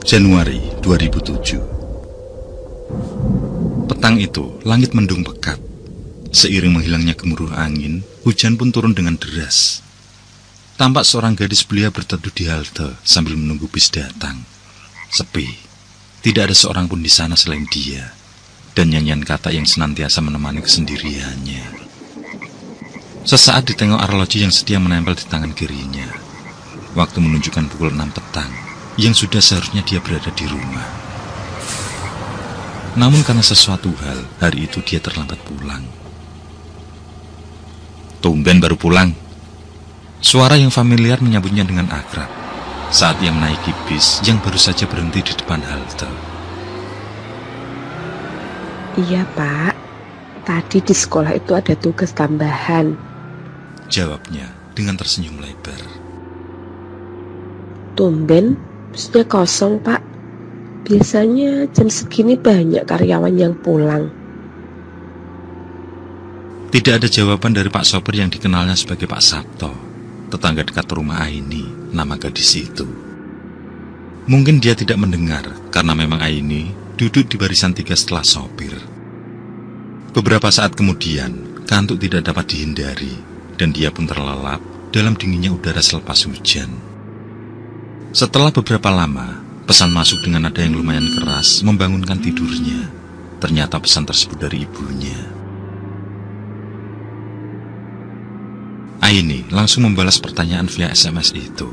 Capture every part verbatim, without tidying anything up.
Januari dua ribu tujuh. Petang itu, langit mendung pekat. Seiring menghilangnya gemuruh angin, hujan pun turun dengan deras. Tampak seorang gadis belia berteduh di halte sambil menunggu bis datang. Sepi, tidak ada seorang pun di sana selain dia, dan nyanyian kata yang senantiasa menemani kesendiriannya. Sesaat ditengok arloji yang setia menempel di tangan kirinya. Waktu menunjukkan pukul enam petang, yang sudah seharusnya dia berada di rumah. Namun karena sesuatu hal, hari itu dia terlambat pulang. "Tumben baru pulang." Suara yang familiar menyambutnya dengan akrab saat ia menaiki bis yang baru saja berhenti di depan halte. "Iya Pak, tadi di sekolah itu ada tugas tambahan," jawabnya dengan tersenyum lebar. "Tumben, busnya kosong Pak. Biasanya jam segini banyak karyawan yang pulang." Tidak ada jawaban dari Pak Sopir yang dikenalnya sebagai Pak Sabto, tetangga dekat rumah Aini, nama gadis itu. Mungkin dia tidak mendengar karena memang Aini duduk di barisan tiga setelah sopir. Beberapa saat kemudian, kantuk tidak dapat dihindari dan dia pun terlelap dalam dinginnya udara selepas hujan. Setelah beberapa lama, pesan masuk dengan nada yang lumayan keras membangunkan tidurnya. Ternyata pesan tersebut dari ibunya. Aini langsung membalas pertanyaan via S M S itu.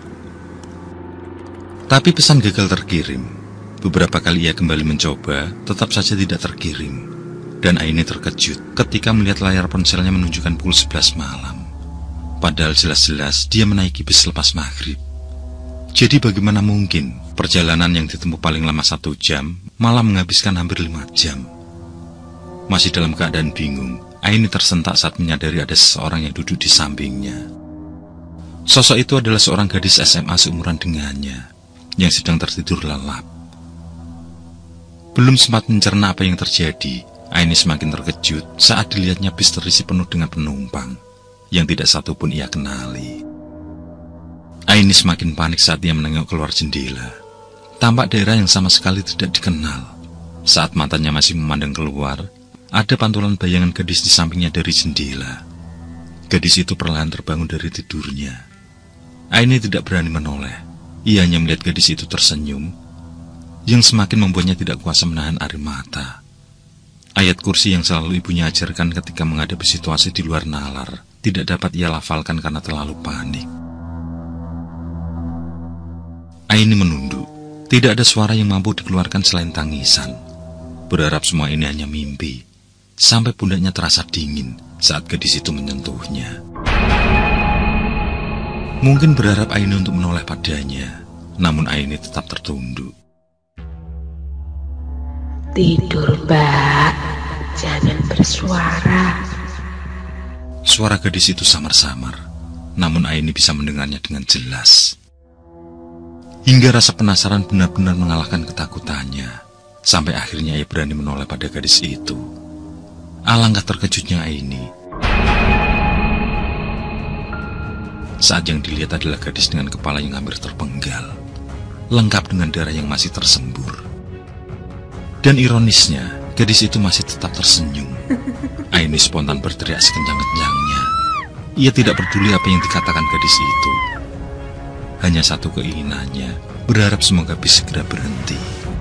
Tapi pesan gagal terkirim. Beberapa kali ia kembali mencoba, tetap saja tidak terkirim. Dan Aini terkejut ketika melihat layar ponselnya menunjukkan pukul sebelas malam. Padahal jelas-jelas dia menaiki bis lepas maghrib. Jadi bagaimana mungkin perjalanan yang ditempuh paling lama satu jam malah menghabiskan hampir lima jam? Masih dalam keadaan bingung, Aini tersentak saat menyadari ada seseorang yang duduk di sampingnya. Sosok itu adalah seorang gadis S M A seumuran dengannya yang sedang tertidur lelap. Belum sempat mencerna apa yang terjadi, Aini semakin terkejut saat dilihatnya bis terisi penuh dengan penumpang yang tidak satu pun ia kenali. Aini semakin panik saat ia menengok keluar jendela. Tampak daerah yang sama sekali tidak dikenal. Saat matanya masih memandang keluar, ada pantulan bayangan gadis di sampingnya dari jendela. Gadis itu perlahan terbangun dari tidurnya. Aini tidak berani menoleh. Ia hanya melihat gadis itu tersenyum, yang semakin membuatnya tidak kuasa menahan air mata. Ayat kursi yang selalu ibunya ajarkan ketika menghadapi situasi di luar nalar tidak dapat ia lafalkan karena terlalu panik. Aini menunduk. Tidak ada suara yang mampu dikeluarkan selain tangisan. Berharap semua ini hanya mimpi. Sampai pundaknya terasa dingin saat gadis itu menyentuhnya. Mungkin berharap Aini untuk menoleh padanya, namun Aini tetap tertunduk. "Tidur Mbak, jangan bersuara." Suara gadis itu samar-samar, namun Aini bisa mendengarnya dengan jelas. Hingga rasa penasaran benar-benar mengalahkan ketakutannya, sampai akhirnya ia berani menoleh pada gadis itu. Alangkah terkejutnya Aini saat yang dilihat adalah gadis dengan kepala yang hampir terpenggal, lengkap dengan darah yang masih tersembur. Dan ironisnya, gadis itu masih tetap tersenyum. Aini spontan berteriak sekencang-kencangnya. Ia tidak peduli apa yang dikatakan gadis itu. Hanya satu keinginannya, berharap semoga bis segera berhenti.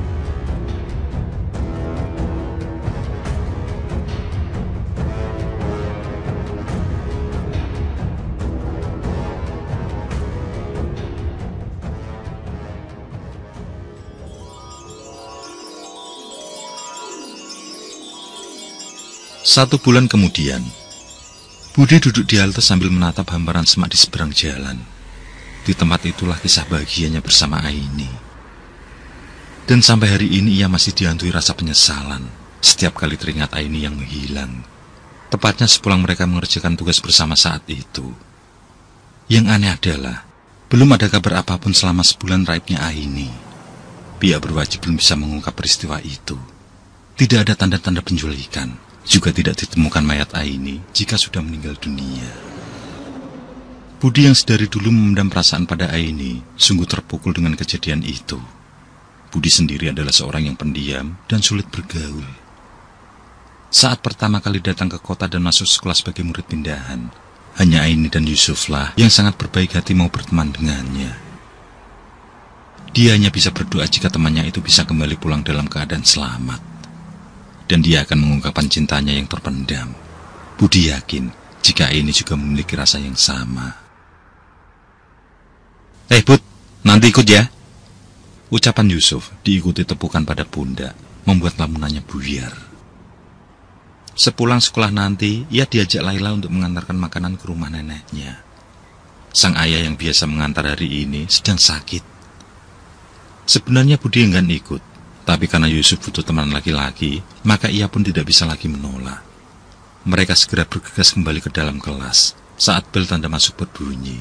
Satu bulan kemudian, Budi duduk di halte sambil menatap hamparan semak di seberang jalan. Di tempat itulah kisah bahagianya bersama Aini. Dan sampai hari ini ia masih dihantui rasa penyesalan setiap kali teringat Aini yang menghilang. Tepatnya sepulang mereka mengerjakan tugas bersama saat itu. Yang aneh adalah, belum ada kabar apapun selama sebulan raibnya Aini. Pihak berwajib belum bisa mengungkap peristiwa itu. Tidak ada tanda-tanda penculikan, juga tidak ditemukan mayat Aini jika sudah meninggal dunia. Budi yang sedari dulu memendam perasaan pada Aini sungguh terpukul dengan kejadian itu. Budi sendiri adalah seorang yang pendiam dan sulit bergaul. Saat pertama kali datang ke kota dan masuk sekolah sebagai murid pindahan, hanya Aini dan Yusuflah yang sangat berbaik hati mau berteman dengannya. Dia hanya bisa berdoa jika temannya itu bisa kembali pulang dalam keadaan selamat. Dan dia akan mengungkapkan cintanya yang terpendam. Budi yakin jika Aini juga memiliki rasa yang sama. Eh Bud, nanti ikut ya. Ucapan Yusuf diikuti tepukan pada pundak, membuat lamunannya buyar. Sepulang sekolah nanti, ia diajak Laila untuk mengantarkan makanan ke rumah neneknya. Sang ayah yang biasa mengantar hari ini sedang sakit. Sebenarnya Budi enggan ikut, tapi karena Yusuf butuh teman laki-laki, maka ia pun tidak bisa lagi menolak. Mereka segera bergegas kembali ke dalam kelas saat bel tanda masuk berbunyi.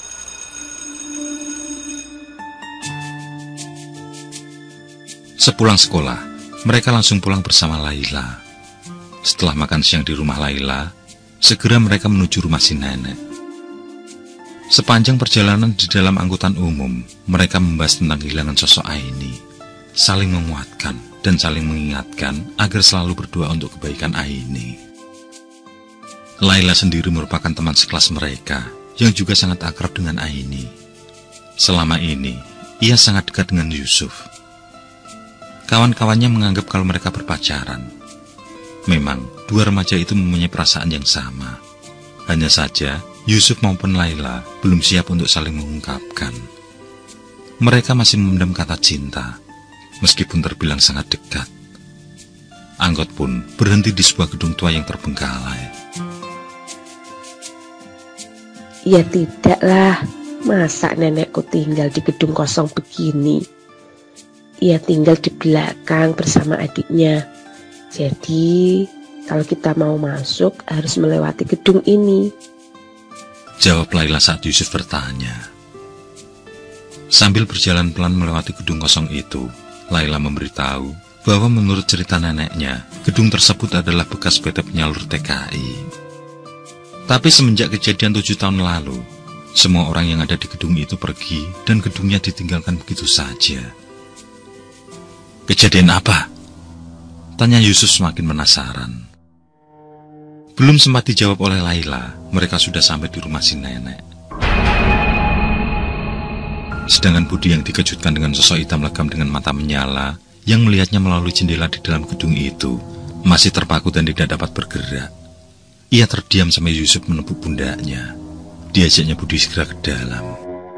Sepulang sekolah, mereka langsung pulang bersama Laila. Setelah makan siang di rumah Laila, segera mereka menuju rumah si nenek. Sepanjang perjalanan di dalam angkutan umum, mereka membahas tentang kehilangan sosok Aini, saling menguatkan dan saling mengingatkan agar selalu berdoa untuk kebaikan Aini. Laila sendiri merupakan teman sekelas mereka yang juga sangat akrab dengan Aini. Selama ini, ia sangat dekat dengan Yusuf. Kawan-kawannya menganggap kalau mereka berpacaran. Memang, dua remaja itu mempunyai perasaan yang sama. Hanya saja, Yusuf maupun Laila belum siap untuk saling mengungkapkan. Mereka masih memendam kata cinta, meskipun terbilang sangat dekat. Angkot pun berhenti di sebuah gedung tua yang terbengkalai. Ya tidaklah, masa nenekku tinggal di gedung kosong begini. Ia tinggal di belakang bersama adiknya. Jadi, kalau kita mau masuk harus melewati gedung ini. Jawab Laila saat Yusuf bertanya. Sambil berjalan pelan melewati gedung kosong itu, Laila memberitahu bahwa menurut cerita neneknya, gedung tersebut adalah bekas P T penyalur T K I. Tapi semenjak kejadian tujuh tahun lalu, semua orang yang ada di gedung itu pergi dan gedungnya ditinggalkan begitu saja. Kejadian apa? Tanya Yusuf semakin penasaran. Belum sempat dijawab oleh Laila, mereka sudah sampai di rumah si nenek. Sedangkan Budi yang dikejutkan dengan sosok hitam legam dengan mata menyala, yang melihatnya melalui jendela di dalam gedung itu, masih terpaku dan tidak dapat bergerak. Ia terdiam sampai Yusuf menepuk pundaknya. Diajaknya Budi segera ke dalam.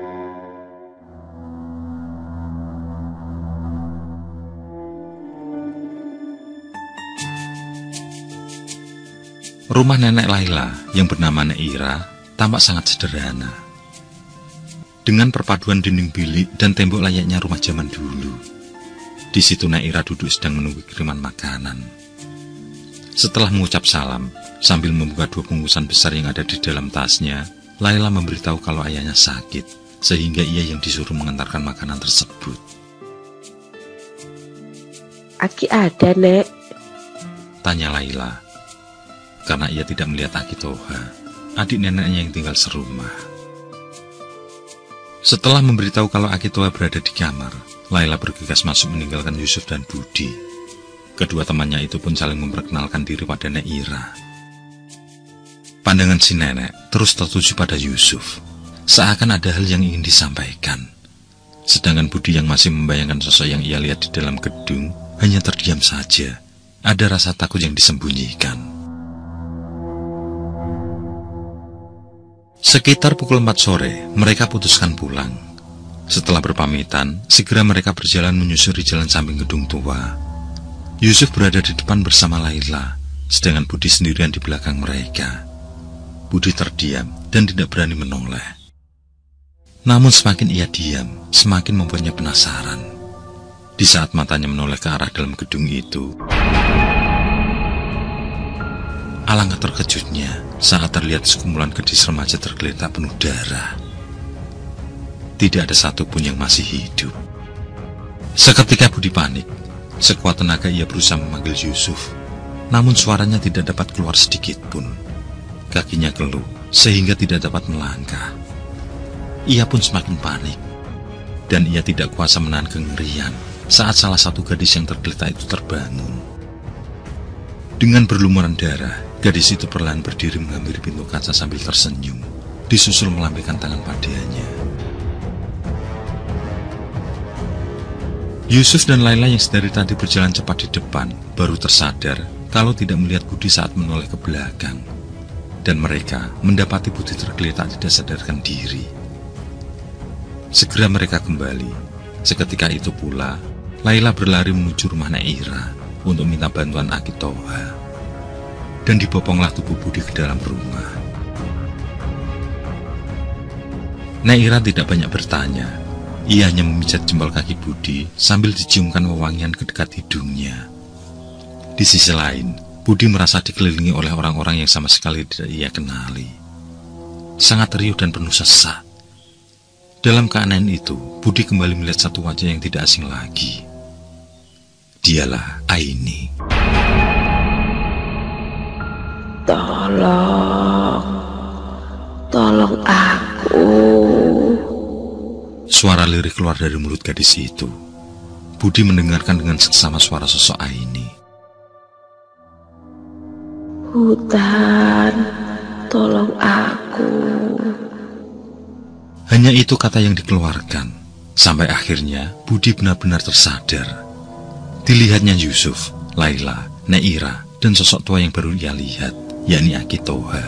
Rumah nenek Laila yang bernama Nek Ira tampak sangat sederhana. Dengan perpaduan dinding bilik dan tembok layaknya rumah zaman dulu. Di situ Nek Ira duduk sedang menunggu kiriman makanan. Setelah mengucap salam, sambil membuka dua bungkusan besar yang ada di dalam tasnya, Laila memberitahu kalau ayahnya sakit, sehingga ia yang disuruh mengantarkan makanan tersebut. Aki ada, Nek? Tanya Laila. Karena ia tidak melihat Aki Toha, adik neneknya yang tinggal serumah. Setelah memberitahu kalau Aki Toha berada di kamar, Laila bergegas masuk meninggalkan Yusuf dan Budi. Kedua temannya itu pun saling memperkenalkan diri pada Nek Ira. Pandangan si nenek terus tertuju pada Yusuf, seakan ada hal yang ingin disampaikan. Sedangkan Budi yang masih membayangkan sosok yang ia lihat di dalam gedung, hanya terdiam saja. Ada rasa takut yang disembunyikan. Sekitar pukul empat sore, mereka putuskan pulang. Setelah berpamitan, segera mereka berjalan menyusuri jalan samping gedung tua. Yusuf berada di depan bersama Laila, sedangkan Budi sendirian di belakang mereka. Budi terdiam dan tidak berani menoleh. Namun semakin ia diam, semakin membuatnya penasaran. Di saat matanya menoleh ke arah dalam gedung itu, alangkah terkejutnya saat terlihat sekumpulan gadis remaja tergeletak penuh darah. Tidak ada satupun yang masih hidup. Seketika Budi panik. Sekuat tenaga ia berusaha memanggil Yusuf, namun suaranya tidak dapat keluar sedikit pun. Kakinya keluh sehingga tidak dapat melangkah. Ia pun semakin panik, dan ia tidak kuasa menahan kengerian saat salah satu gadis yang tergeletak itu terbangun. Dengan berlumuran darah, gadis itu perlahan berdiri menghampiri pintu kaca sambil tersenyum, disusul melambaikan tangan padanya. Yusuf dan Laila yang sedari tadi berjalan cepat di depan, baru tersadar kalau tidak melihat Budi saat menoleh ke belakang. Dan mereka mendapati Budi tergeletak tidak sadarkan diri. Segera mereka kembali. Seketika itu pula, Laila berlari menuju rumah Naira untuk minta bantuan Aki Toha. Dan diboponglah tubuh Budi ke dalam rumah. Naira tidak banyak bertanya. Ia hanya memijat jempol kaki Budi sambil diciumkan wewangian ke dekat hidungnya. Di sisi lain, Budi merasa dikelilingi oleh orang-orang yang sama sekali tidak ia kenali. Sangat riuh dan penuh sesak. Dalam keanehan itu, Budi kembali melihat satu wajah yang tidak asing lagi. Dialah Aini. Tolong, tolong aku. Suara lirik keluar dari mulut gadis itu. Budi mendengarkan dengan seksama suara sosok Aini. Hutan, tolong aku. Hanya itu kata yang dikeluarkan. Sampai akhirnya Budi benar-benar tersadar. Dilihatnya Yusuf, Laila, Naira, dan sosok tua yang baru ia lihat, yakni Aki Toha.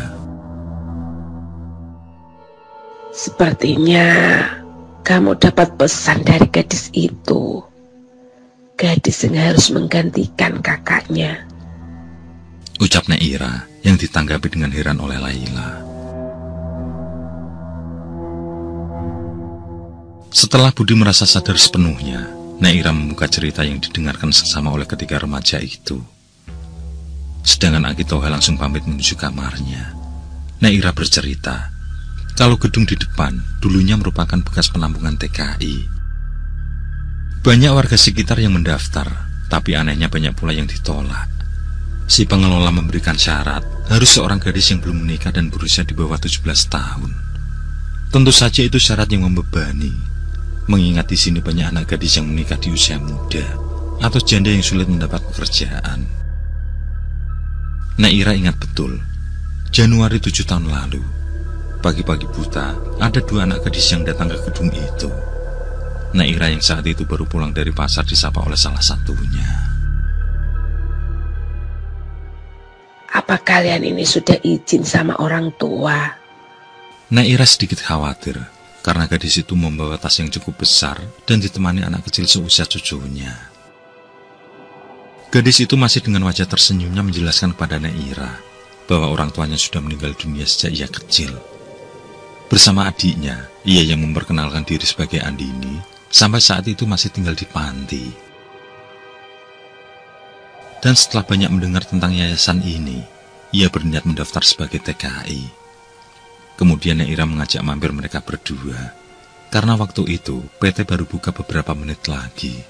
Sepertinya kamu dapat pesan dari gadis itu. Gadis yang harus menggantikan kakaknya, ucap Naira yang ditanggapi dengan heran oleh Laila. Setelah Budi merasa sadar sepenuhnya, Naira membuka cerita yang didengarkan sesama oleh ketiga remaja itu. Sedangkan Aki Toha langsung pamit menuju kamarnya. Naira bercerita kalau gedung di depan dulunya merupakan bekas penampungan T K I. Banyak warga sekitar yang mendaftar, tapi anehnya banyak pula yang ditolak. Si pengelola memberikan syarat harus seorang gadis yang belum menikah dan berusia di bawah tujuh belas tahun. Tentu saja itu syarat yang membebani, mengingat di sini banyak anak gadis yang menikah di usia muda atau janda yang sulit mendapat pekerjaan. Naira ingat betul, Januari tujuh tahun lalu, pagi-pagi buta, ada dua anak gadis yang datang ke gedung itu. Naira yang saat itu baru pulang dari pasar disapa oleh salah satunya. Apa kalian ini sudah izin sama orang tua? Naira sedikit khawatir, karena gadis itu membawa tas yang cukup besar dan ditemani anak kecil seusia cucunya. Gadis itu masih dengan wajah tersenyumnya menjelaskan kepada Naira bahwa orang tuanya sudah meninggal dunia sejak ia kecil. Bersama adiknya, ia yang memperkenalkan diri sebagai Andini, sampai saat itu masih tinggal di panti. Dan setelah banyak mendengar tentang yayasan ini, ia berniat mendaftar sebagai T K I. Kemudian Naira mengajak mampir mereka berdua, karena waktu itu P T baru buka beberapa menit lagi.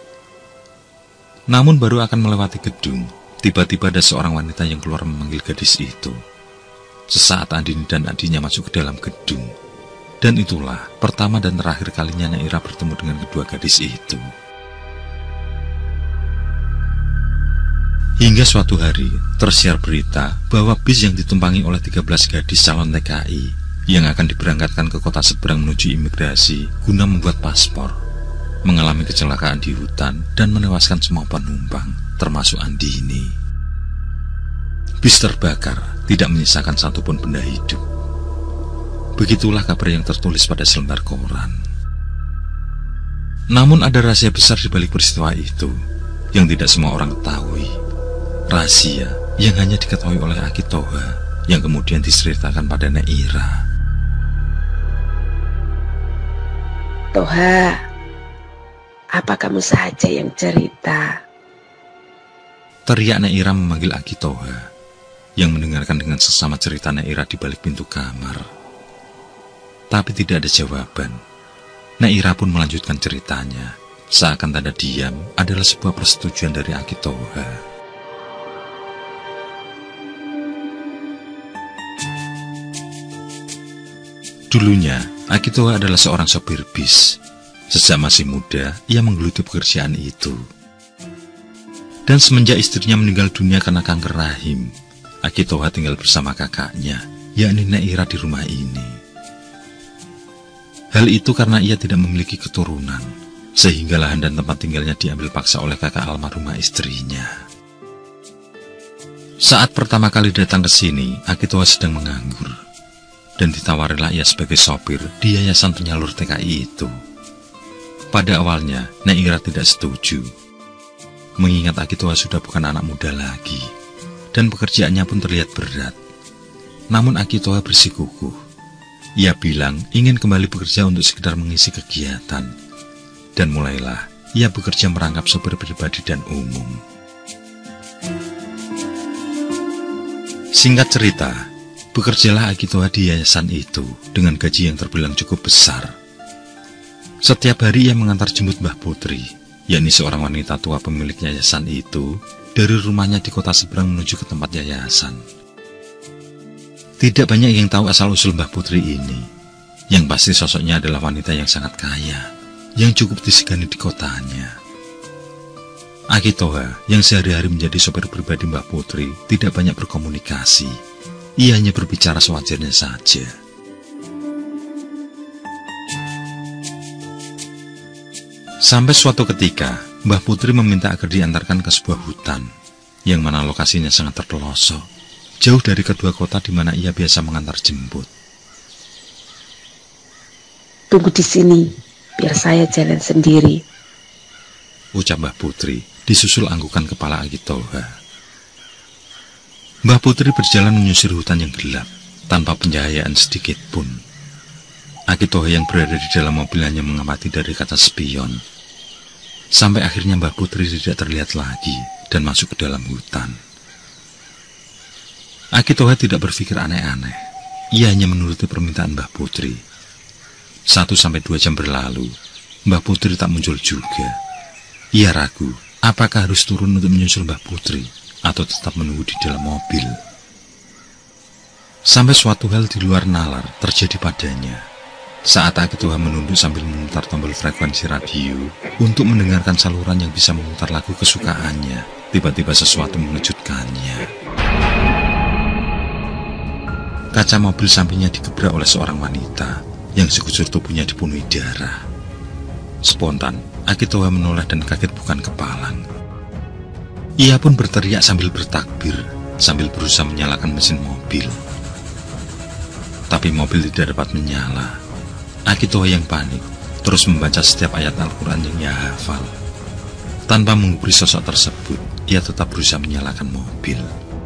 Namun baru akan melewati gedung, tiba-tiba ada seorang wanita yang keluar memanggil gadis itu. Sesaat Andini dan adiknya masuk ke dalam gedung. Dan itulah pertama dan terakhir kalinya Naira bertemu dengan kedua gadis itu. Hingga suatu hari, tersiar berita bahwa bis yang ditumpangi oleh tiga belas gadis calon T K I yang akan diberangkatkan ke kota seberang menuju imigrasi guna membuat paspor, mengalami kecelakaan di hutan dan menewaskan semua penumpang, termasuk Andini. Bis terbakar, tidak menyisakan satupun benda hidup. Begitulah kabar yang tertulis pada selembar koran. Namun ada rahasia besar di balik peristiwa itu, yang tidak semua orang ketahui. Rahasia yang hanya diketahui oleh Aki Toha, yang kemudian diceritakan pada Naira. Toha, apa kamu saja yang cerita? Teriak Naira memanggil Aki Toha, yang mendengarkan dengan sesama cerita Naira di balik pintu kamar. Tapi tidak ada jawaban. Naira pun melanjutkan ceritanya, seakan tanda diam adalah sebuah persetujuan dari Aki Toha. Dulunya, Aki Toha adalah seorang sopir bis. Sejak masih muda, ia menggeluti pekerjaan itu. Dan semenjak istrinya meninggal dunia karena kanker rahim, Akitoha tinggal bersama kakaknya, yakni Nek Ira di rumah ini. Hal itu karena ia tidak memiliki keturunan, sehingga lahan dan tempat tinggalnya diambil paksa oleh kakak almarhumah istrinya. Saat pertama kali datang ke sini, Akitoha sedang menganggur, dan ditawarilah ia sebagai sopir di yayasan penyalur T K I itu. Pada awalnya, Nek Ira tidak setuju, mengingat Akitoha sudah bukan anak muda lagi, dan pekerjaannya pun terlihat berat. Namun Akitoha bersikukuh. Ia bilang ingin kembali bekerja untuk sekedar mengisi kegiatan, dan mulailah ia bekerja merangkap sopir pribadi dan umum. Singkat cerita, bekerjalah Akitoha di yayasan itu dengan gaji yang terbilang cukup besar. Setiap hari ia mengantar jemput Mbah Putri, yakni seorang wanita tua pemilik yayasan itu, dari rumahnya di kota seberang menuju ke tempat yayasan. Tidak banyak yang tahu asal-usul Mbah Putri ini. Yang pasti sosoknya adalah wanita yang sangat kaya, yang cukup disegani di kotanya. Akitoha, yang sehari-hari menjadi sopir pribadi Mbah Putri, tidak banyak berkomunikasi. Ia hanya berbicara sewajarnya saja. Sampai suatu ketika, Mbah Putri meminta agar diantarkan ke sebuah hutan, yang mana lokasinya sangat terpelosok, jauh dari kedua kota di mana ia biasa mengantar jemput. Tunggu di sini, biar saya jalan sendiri, ucap Mbah Putri, disusul anggukan kepala Akitoha. Mbah Putri berjalan menyusir hutan yang gelap, tanpa pencahayaan sedikit pun. Akitoha yang berada di dalam mobil hanya mengamati dari kaca spion. Sampai akhirnya Mbah Putri tidak terlihat lagi dan masuk ke dalam hutan. Akitoha tidak berpikir aneh-aneh. Ia hanya menuruti permintaan Mbah Putri. Satu sampai dua jam berlalu, Mbah Putri tak muncul juga. Ia ragu, apakah harus turun untuk menyusul Mbah Putri atau tetap menunggu di dalam mobil. Sampai suatu hal di luar nalar terjadi padanya. Saat Akitoha menunduk sambil memutar tombol frekuensi radio untuk mendengarkan saluran yang bisa memutar lagu kesukaannya, tiba-tiba sesuatu mengejutkannya. Kaca mobil sampingnya digebrak oleh seorang wanita yang sekujur tubuhnya dipenuhi darah. Spontan, Akitoha menoleh dan kaget bukan kepalang. Ia pun berteriak sambil bertakbir, sambil berusaha menyalakan mesin mobil. Tapi mobil tidak dapat menyala. Akitoha yang panik terus membaca setiap ayat Al-Quran yang ia hafal. Tanpa menggubris sosok tersebut, ia tetap berusaha menyalakan mobil.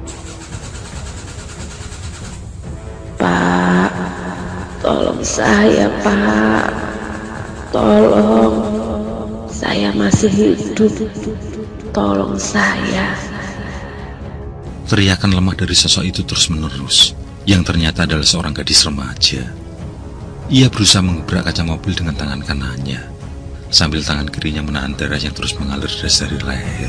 Pak, tolong saya, Pak. Tolong, saya masih hidup. Tolong saya. Teriakan lemah dari sosok itu terus menerus, yang ternyata adalah seorang gadis remaja. Ia berusaha mengebrak kaca mobil dengan tangan kanannya, sambil tangan kirinya menahan darah yang terus mengalir dari leher.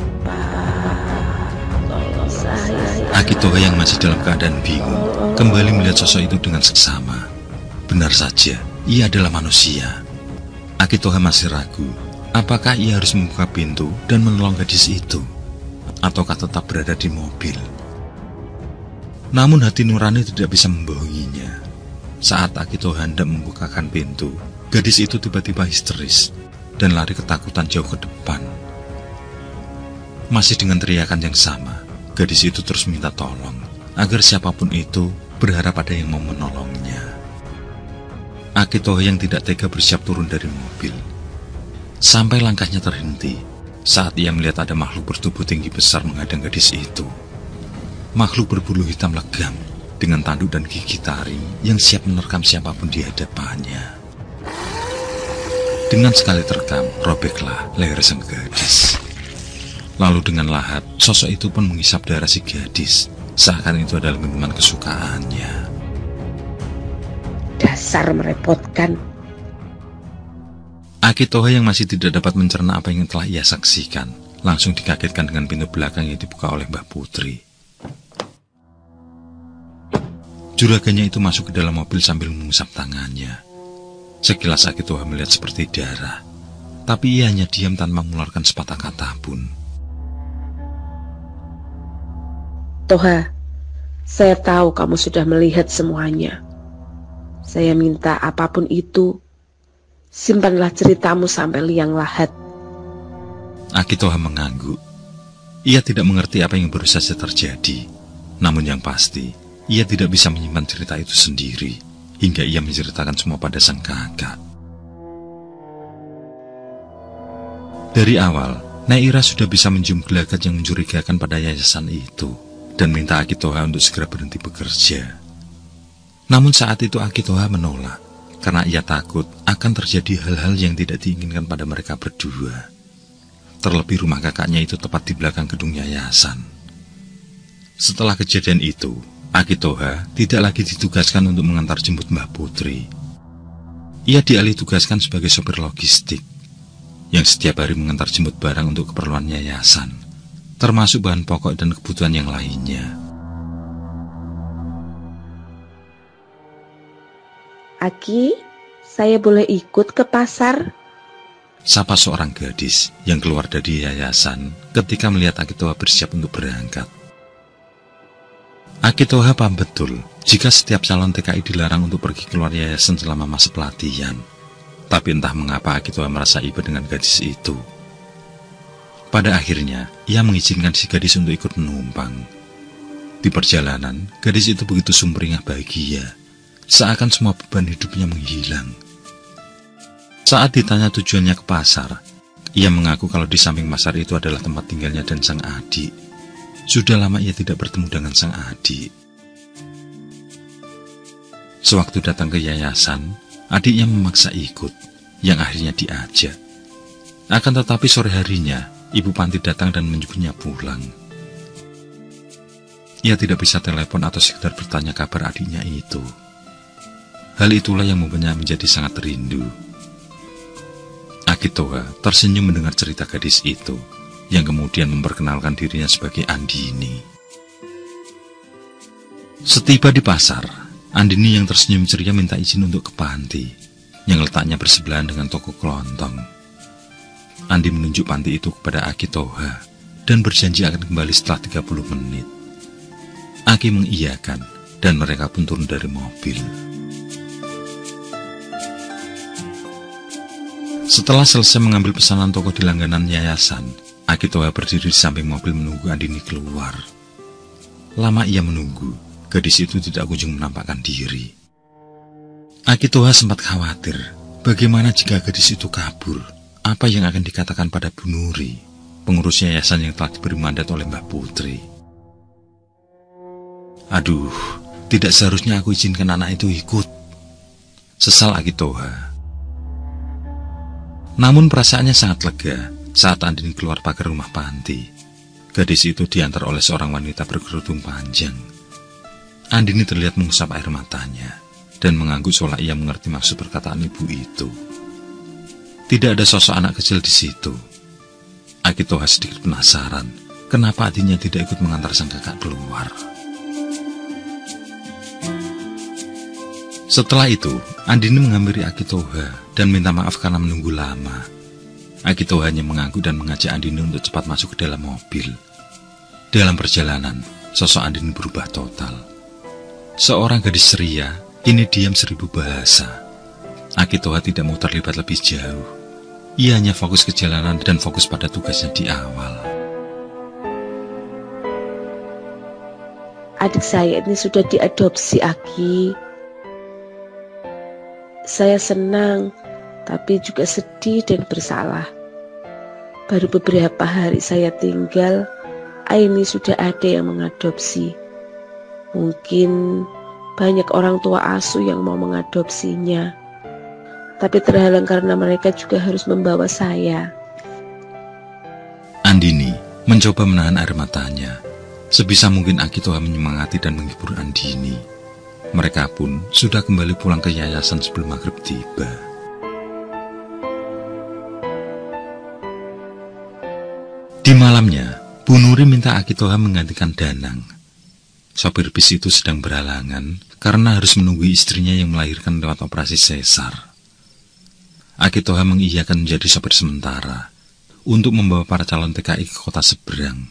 Akitoha yang masih dalam keadaan bingung kembali melihat sosok itu dengan seksama. Benar saja, ia adalah manusia. Akitoha masih ragu, apakah ia harus membuka pintu dan menolong gadis itu, ataukah tetap berada di mobil. Namun hati nurani tidak bisa membohonginya. Saat Akitoha hendak membukakan pintu, gadis itu tiba-tiba histeris dan lari ketakutan jauh ke depan. Masih dengan teriakan yang sama, gadis itu terus minta tolong agar siapapun itu berharap ada yang mau menolongnya. Akitoha yang tidak tega bersiap turun dari mobil. Sampai langkahnya terhenti saat ia melihat ada makhluk bertubuh tinggi besar menghadang gadis itu. Makhluk berbulu hitam legam dengan tanduk dan gigi taring yang siap menerkam siapapun di hadapannya. Dengan sekali terkam, robeklah leher sang gadis. Lalu dengan lahap, sosok itu pun menghisap darah si gadis, seakan itu adalah minuman kesukaannya. Dasar merepotkan. Akitoha yang masih tidak dapat mencerna apa yang telah ia saksikan, langsung dikagetkan dengan pintu belakang yang dibuka oleh Mbah Putri. Juraganya itu masuk ke dalam mobil sambil mengusap tangannya. Sekilas Akitoha melihat seperti darah, tapi ia hanya diam tanpa mengeluarkan sepatah kata pun. Toha, saya tahu kamu sudah melihat semuanya. Saya minta apapun itu, simpanlah ceritamu sampai liang lahat. Akitoha mengangguk. Ia tidak mengerti apa yang baru saja terjadi. Namun yang pasti, ia tidak bisa menyimpan cerita itu sendiri, hingga ia menceritakan semua pada sang kakak. Dari awal, Naira sudah bisa mencium gelagat yang mencurigakan pada yayasan itu, dan minta Akitoha untuk segera berhenti bekerja. Namun saat itu Akitoha menolak, karena ia takut akan terjadi hal-hal yang tidak diinginkan pada mereka berdua. Terlebih rumah kakaknya itu tepat di belakang gedung yayasan. Setelah kejadian itu, Akitoha tidak lagi ditugaskan untuk mengantar jemput Mbah Putri. Ia dialih tugaskan sebagai sopir logistik, yang setiap hari mengantar jemput barang untuk keperluan yayasan, termasuk bahan pokok dan kebutuhan yang lainnya. Aki, saya boleh ikut ke pasar? Sapa seorang gadis yang keluar dari yayasan ketika melihat Akitoha bersiap untuk berangkat. Akitoha paham betul jika setiap calon T K I dilarang untuk pergi keluar yayasan selama masa pelatihan. Tapi entah mengapa Akitoha merasa iba dengan gadis itu. Pada akhirnya, ia mengizinkan si gadis untuk ikut menumpang. Di perjalanan, gadis itu begitu sumringah bahagia, seakan semua beban hidupnya menghilang. Saat ditanya tujuannya ke pasar, ia mengaku kalau di samping pasar itu adalah tempat tinggalnya dan sang adik. Sudah lama ia tidak bertemu dengan sang adik. Sewaktu datang ke yayasan, adiknya memaksa ikut, yang akhirnya diajak. Akan tetapi sore harinya, Ibu Panti datang dan menyebutnya pulang. Ia tidak bisa telepon atau sekedar bertanya kabar adiknya itu. Hal itulah yang membuatnya menjadi sangat rindu. Akitoha tersenyum mendengar cerita gadis itu, yang kemudian memperkenalkan dirinya sebagai Andini. Setiba di pasar, Andini yang tersenyum ceria minta izin untuk ke panti, yang letaknya bersebelahan dengan toko kelontong. Andi menunjuk panti itu kepada Akitoha, dan berjanji akan kembali setelah tiga puluh menit. Aki mengiyakan, dan mereka pun turun dari mobil. Setelah selesai mengambil pesanan toko di langganan yayasan, Akitoha berdiri di samping mobil menunggu Andini keluar. Lama ia menunggu, gadis itu tidak kunjung menampakkan diri. Akitoha sempat khawatir, bagaimana jika gadis itu kabur? Apa yang akan dikatakan pada Bu Nuri, pengurus yayasan yang telah diberi mandat oleh Mbah Putri? Aduh, tidak seharusnya aku izinkan anak itu ikut, sesal Akitoha. Namun perasaannya sangat lega saat Andini keluar pagar rumah panti. Gadis itu diantar oleh seorang wanita berkerudung panjang. Andini terlihat mengusap air matanya dan mengangguk seolah ia mengerti maksud perkataan ibu itu. Tidak ada sosok anak kecil di situ. Akitoha sedikit penasaran, kenapa adiknya tidak ikut mengantar sang kakak keluar. Setelah itu, Andini menghampiri Akitoha dan minta maaf karena menunggu lama. Akitoha hanya mengangguk dan mengajak Andini untuk cepat masuk ke dalam mobil. Dalam perjalanan, sosok Andini berubah total. Seorang gadis ceria, kini diam seribu bahasa. Akitoha tidak mau terlibat lebih jauh. Ia hanya fokus ke jalanan dan fokus pada tugasnya di awal. Adik saya ini sudah diadopsi, Aki. Saya senang, tapi juga sedih dan bersalah. Baru beberapa hari saya tinggal, Aini sudah ada yang mengadopsi. Mungkin banyak orang tua asuh yang mau mengadopsinya, tapi terhalang karena mereka juga harus membawa saya. Andini mencoba menahan air matanya. Sebisa mungkin Akitoha menyemangati dan menghibur Andini. Mereka pun sudah kembali pulang ke yayasan sebelum maghrib tiba. Di malamnya, Bu Nuri minta Akitoha menggantikan Danang. Sopir bis itu sedang berhalangan karena harus menunggu istrinya yang melahirkan lewat operasi sesar. Akitoha mengiyakan menjadi sopir sementara untuk membawa para calon T K I ke kota seberang.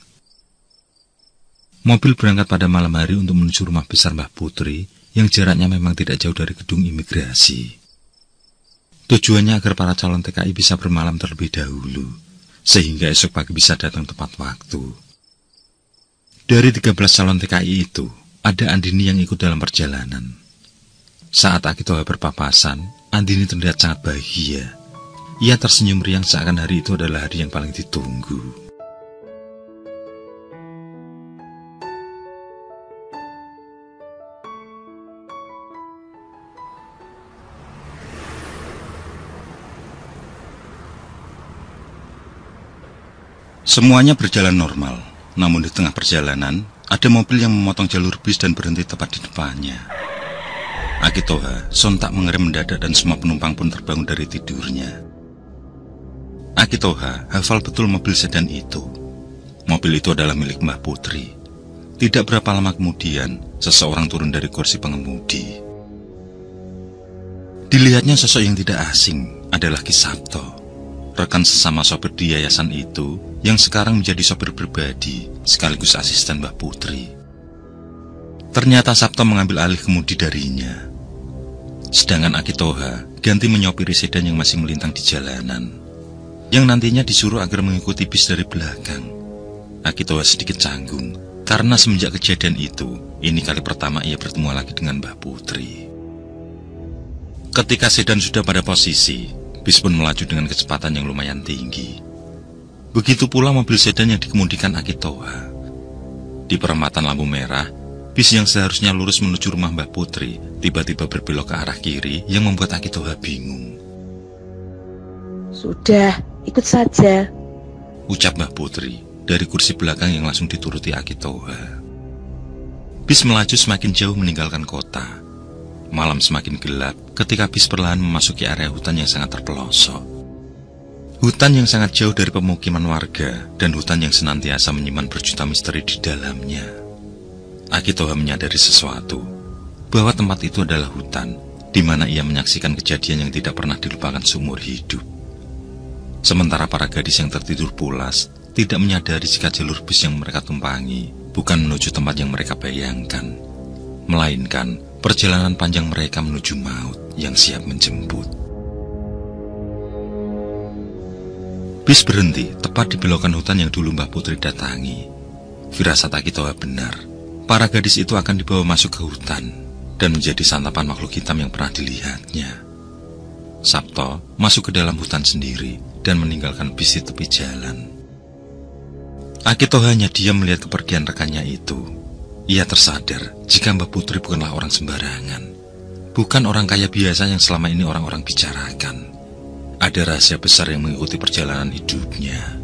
Mobil berangkat pada malam hari untuk menuju rumah besar Mbah Putri yang jaraknya memang tidak jauh dari gedung imigrasi. Tujuannya agar para calon T K I bisa bermalam terlebih dahulu, sehingga esok pagi bisa datang tepat waktu. Dari tiga belas calon T K I itu, ada Andini yang ikut dalam perjalanan. Saat Akitoha berpapasan, Andini terlihat sangat bahagia. Ia tersenyum riang seakan hari itu adalah hari yang paling ditunggu. Semuanya berjalan normal, namun di tengah perjalanan, ada mobil yang memotong jalur bis dan berhenti tepat di depannya. Akitoha sontak mengerem mendadak dan semua penumpang pun terbangun dari tidurnya. Akitoha hafal betul mobil sedan itu. Mobil itu adalah milik Mbah Putri. Tidak berapa lama kemudian, seseorang turun dari kursi pengemudi. Dilihatnya sosok yang tidak asing adalah Ki Sabto, rekan sesama sopir di yayasan itu yang sekarang menjadi sopir pribadi sekaligus asisten Mbah Putri. Ternyata Sabto mengambil alih kemudi darinya. Sedangkan Akitoha ganti menyopiri sedan yang masih melintang di jalanan, yang nantinya disuruh agar mengikuti bis dari belakang. Akitoha sedikit canggung, karena semenjak kejadian itu, ini kali pertama ia bertemu lagi dengan Mbah Putri. Ketika sedan sudah pada posisi, bis pun melaju dengan kecepatan yang lumayan tinggi. Begitu pula mobil sedan yang dikemudikan Akitoha. Di perempatan lampu merah, bis yang seharusnya lurus menuju rumah Mbah Putri tiba-tiba berbelok ke arah kiri yang membuat Akitoha bingung. Sudah, ikut saja, ucap Mbah Putri dari kursi belakang yang langsung dituruti Akitoha. Bis melaju semakin jauh meninggalkan kota. Malam semakin gelap ketika bis perlahan memasuki area hutan yang sangat terpelosok. Hutan yang sangat jauh dari pemukiman warga dan hutan yang senantiasa menyimpan berjuta misteri di dalamnya. Akitoha menyadari sesuatu, bahwa tempat itu adalah hutan, di mana ia menyaksikan kejadian yang tidak pernah dilupakan seumur hidup. Sementara para gadis yang tertidur pulas tidak menyadari jika jalur bis yang mereka tumpangi bukan menuju tempat yang mereka bayangkan, melainkan perjalanan panjang mereka menuju maut yang siap menjemput. Bis berhenti tepat di belokan hutan yang dulu Mbah Putri datangi. Firasat Akitoha benar. Para gadis itu akan dibawa masuk ke hutan dan menjadi santapan makhluk hitam yang pernah dilihatnya. Sabto masuk ke dalam hutan sendiri dan meninggalkan bis di tepi jalan. Akitoha hanya diam melihat kepergian rekannya itu. Ia tersadar jika Mbah Putri bukanlah orang sembarangan. Bukan orang kaya biasa yang selama ini orang-orang bicarakan. Ada rahasia besar yang mengikuti perjalanan hidupnya.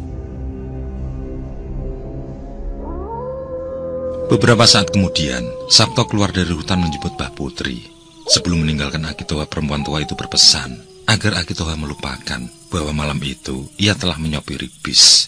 Beberapa saat kemudian, Sabto keluar dari hutan menjemput Mbah Putri. Sebelum meninggalkan Akitoha, perempuan tua itu berpesan agar Akitoha melupakan bahwa malam itu ia telah menyopiri bis.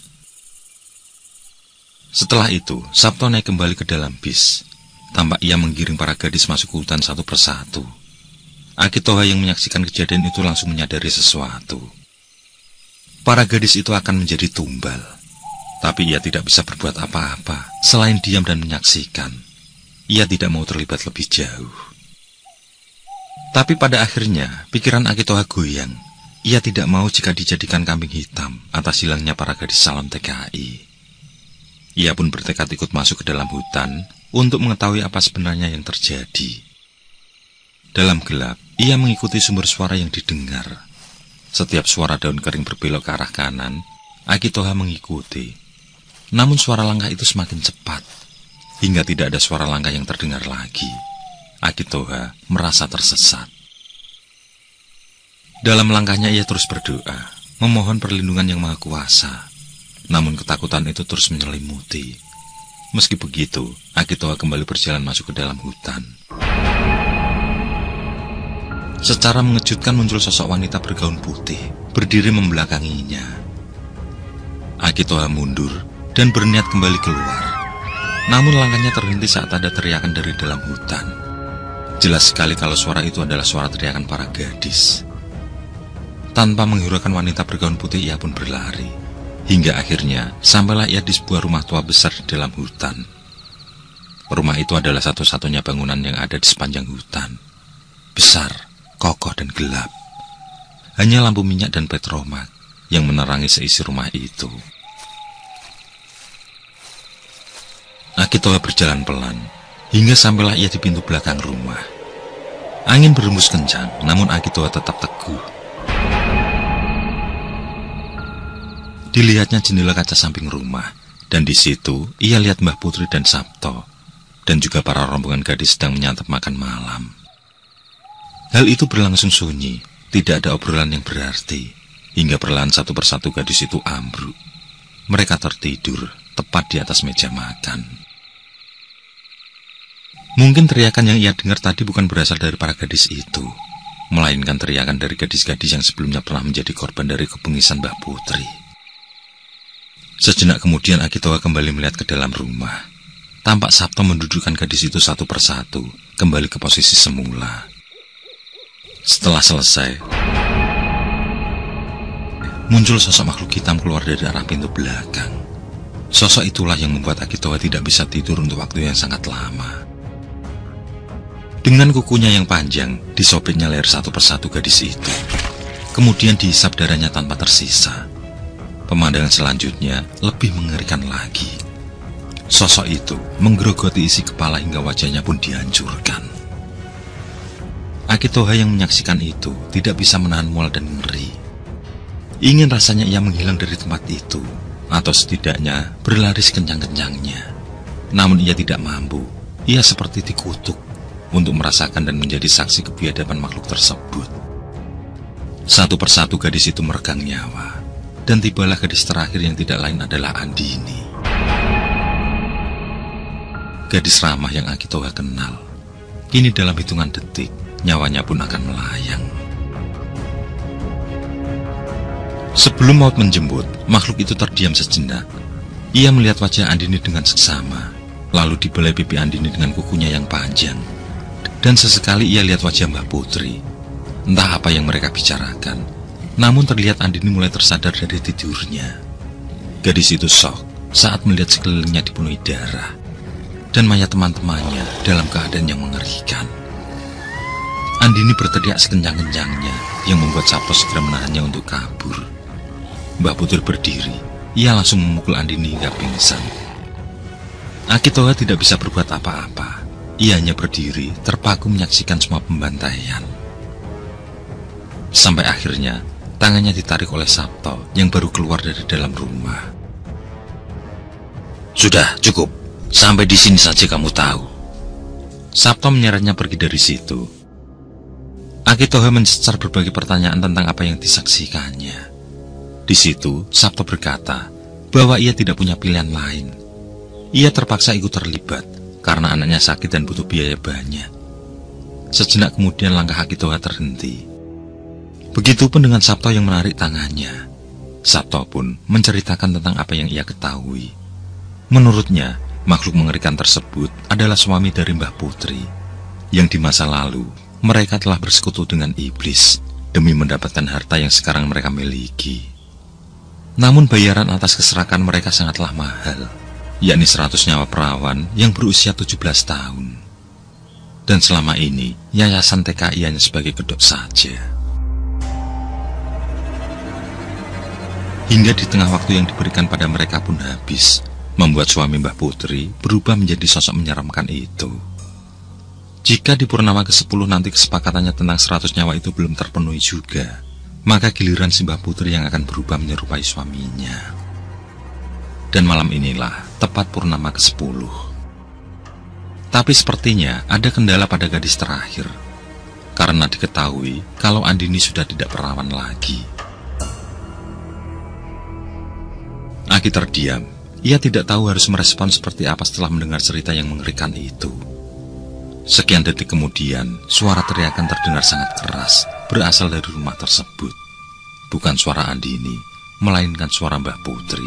Setelah itu, Sabto naik kembali ke dalam bis. Tampak ia menggiring para gadis masuk ke hutan satu persatu. Akitoha yang menyaksikan kejadian itu langsung menyadari sesuatu. Para gadis itu akan menjadi tumbal. Tapi ia tidak bisa berbuat apa-apa selain diam dan menyaksikan. Ia tidak mau terlibat lebih jauh. Tapi pada akhirnya, pikiran Akitoha goyang. Ia tidak mau jika dijadikan kambing hitam atas hilangnya para gadis calon T K I. Ia pun bertekad ikut masuk ke dalam hutan untuk mengetahui apa sebenarnya yang terjadi. Dalam gelap, ia mengikuti sumber suara yang didengar. Setiap suara daun kering berbelok ke arah kanan, Akitoha mengikuti. Namun suara langkah itu semakin cepat, hingga tidak ada suara langkah yang terdengar lagi. Akitoha merasa tersesat. Dalam langkahnya ia terus berdoa, memohon perlindungan yang maha kuasa. Namun ketakutan itu terus menyelimuti. Meski begitu, Akitoha kembali berjalan masuk ke dalam hutan. Secara mengejutkan muncul sosok wanita bergaun putih, berdiri membelakanginya. Akitoha mundur dan berniat kembali keluar. Namun langkahnya terhenti saat ada teriakan dari dalam hutan. Jelas sekali kalau suara itu adalah suara teriakan para gadis. Tanpa menghiraukan wanita bergaun putih, ia pun berlari. Hingga akhirnya, sampailah ia di sebuah rumah tua besar di dalam hutan. Rumah itu adalah satu-satunya bangunan yang ada di sepanjang hutan. Besar, kokoh dan gelap. Hanya lampu minyak dan petromak yang menerangi seisi rumah itu. Akitoha berjalan pelan, hingga sampailah ia di pintu belakang rumah. Angin berembus kencang, namun Akitoha tetap teguh. Dilihatnya jendela kaca samping rumah, dan di situ ia lihat Mbah Putri dan Sabto, dan juga para rombongan gadis sedang menyantap makan malam. Hal itu berlangsung sunyi, tidak ada obrolan yang berarti, hingga perlahan satu persatu gadis itu ambruk. Mereka tertidur tepat di atas meja makan. Mungkin teriakan yang ia dengar tadi bukan berasal dari para gadis itu, melainkan teriakan dari gadis-gadis yang sebelumnya pernah menjadi korban dari kebengisan Mbah Putri. Sejenak kemudian Akitoha kembali melihat ke dalam rumah. Tampak Sabto mendudukkan gadis itu satu persatu, kembali ke posisi semula. Setelah selesai, muncul sosok makhluk hitam keluar dari arah pintu belakang. Sosok itulah yang membuat Akitoha tidak bisa tidur untuk waktu yang sangat lama. Dengan kukunya yang panjang, disobeknya leher satu persatu gadis itu. Kemudian dihisap darahnya tanpa tersisa. Pemandangan selanjutnya lebih mengerikan lagi. Sosok itu menggerogoti isi kepala hingga wajahnya pun dihancurkan. Akitoha yang menyaksikan itu tidak bisa menahan mual dan ngeri. Ingin rasanya ia menghilang dari tempat itu, atau setidaknya berlari sekencang-kencangnya. Namun ia tidak mampu. Ia seperti dikutuk untuk merasakan dan menjadi saksi kebiadaban makhluk tersebut. Satu persatu gadis itu meregang nyawa. Dan tibalah gadis terakhir yang tidak lain adalah Andini. Gadis ramah yang Akitoha kenal. Kini dalam hitungan detik, nyawanya pun akan melayang. Sebelum maut menjemput, makhluk itu terdiam sejenak. Ia melihat wajah Andini dengan seksama, lalu dibelai pipi Andini dengan kukunya yang panjang. Dan sesekali ia lihat wajah Mbah Putri. Entah apa yang mereka bicarakan, namun terlihat Andini mulai tersadar dari tidurnya. Gadis itu shock saat melihat sekelilingnya dipenuhi darah, dan mayat teman-temannya dalam keadaan yang mengerikan. Andini berteriak sekencang-kencangnya, yang membuat Sabto segera menahannya untuk kabur. Mbah Putri berdiri, ia langsung memukul Andini hingga pingsan. Akitoha tidak bisa berbuat apa-apa. Ia hanya berdiri, terpaku menyaksikan semua pembantaian. Sampai akhirnya tangannya ditarik oleh Sabto yang baru keluar dari dalam rumah. Sudah, cukup. Sampai di sini saja kamu tahu. Sabto menyeretnya pergi dari situ. Akitoha mencecar berbagai pertanyaan tentang apa yang disaksikannya. Di situ, Sabto berkata bahwa ia tidak punya pilihan lain. Ia terpaksa ikut terlibat karena anaknya sakit dan butuh biaya banyak. Sejenak kemudian langkah Akitoha terhenti. Begitupun dengan Sabto yang menarik tangannya. Sabto pun menceritakan tentang apa yang ia ketahui. Menurutnya, makhluk mengerikan tersebut adalah suami dari Mbah Putri, yang di masa lalu mereka telah bersekutu dengan iblis demi mendapatkan harta yang sekarang mereka miliki. Namun bayaran atas keserakan mereka sangatlah mahal, yakni seratus nyawa perawan yang berusia tujuh belas tahun. Dan selama ini, yayasan T K I hanya sebagai kedok saja. Hingga di tengah waktu yang diberikan pada mereka pun habis, membuat suami Mbah Putri berubah menjadi sosok menyeramkan itu. Jika di purnama kesepuluh nanti kesepakatannya tentang seratus nyawa itu belum terpenuhi juga, maka giliran si Mbah Putri yang akan berubah menyerupai suaminya. Dan malam inilah tepat purnama kesepuluh. Tapi sepertinya ada kendala pada gadis terakhir, karena diketahui kalau Andini sudah tidak perawan lagi. Aki terdiam. Ia tidak tahu harus merespon seperti apa setelah mendengar cerita yang mengerikan itu. Sekian detik kemudian, suara teriakan terdengar sangat keras, berasal dari rumah tersebut. Bukan suara Andini, melainkan suara Mbah Putri.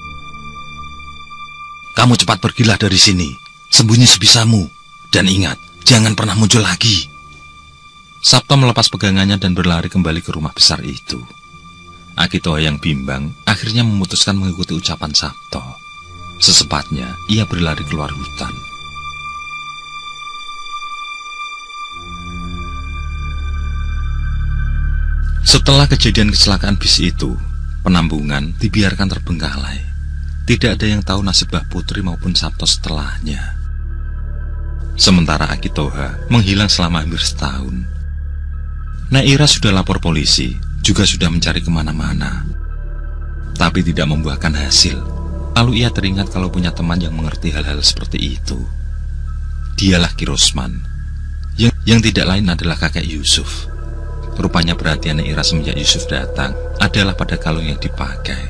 Kamu cepat pergilah dari sini, sembunyi sebisamu, dan ingat, jangan pernah muncul lagi. Sabto melepas pegangannya dan berlari kembali ke rumah besar itu. Akitoha yang bimbang akhirnya memutuskan mengikuti ucapan Sabto. Secepatnya ia berlari keluar hutan. Setelah kejadian kecelakaan bis itu, penambungan dibiarkan terbengkalai. Tidak ada yang tahu nasib Mbah Putri maupun Sabto setelahnya. Sementara Akitoha menghilang selama hampir setahun. Naira sudah lapor polisi, juga sudah mencari kemana-mana, tapi tidak membuahkan hasil. Lalu ia teringat kalau punya teman yang mengerti hal-hal seperti itu. Dialah Ki Rosman, yang, yang tidak lain adalah kakek Yusuf. Rupanya perhatian Naira semenjak Yusuf datang adalah pada kalung yang dipakai.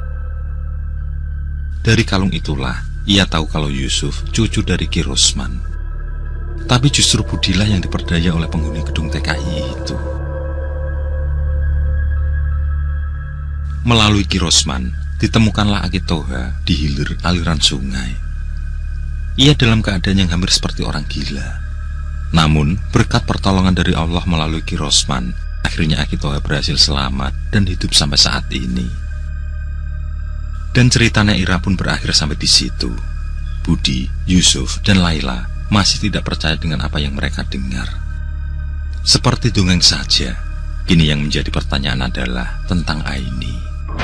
Dari kalung itulah ia tahu kalau Yusuf cucu dari Ki Rosman. Tapi justru Budilah yang diperdaya oleh penghuni gedung T K I itu. Melalui Ki Rosman, ditemukanlah Akitoha di hilir aliran sungai. Ia dalam keadaan yang hampir seperti orang gila. Namun, berkat pertolongan dari Allah melalui Ki Rosman, akhirnya Akitoha berhasil selamat dan hidup sampai saat ini. Dan cerita Naira pun berakhir sampai di situ. Budi, Yusuf, dan Laila masih tidak percaya dengan apa yang mereka dengar. Seperti dongeng saja, kini yang menjadi pertanyaan adalah tentang Aini.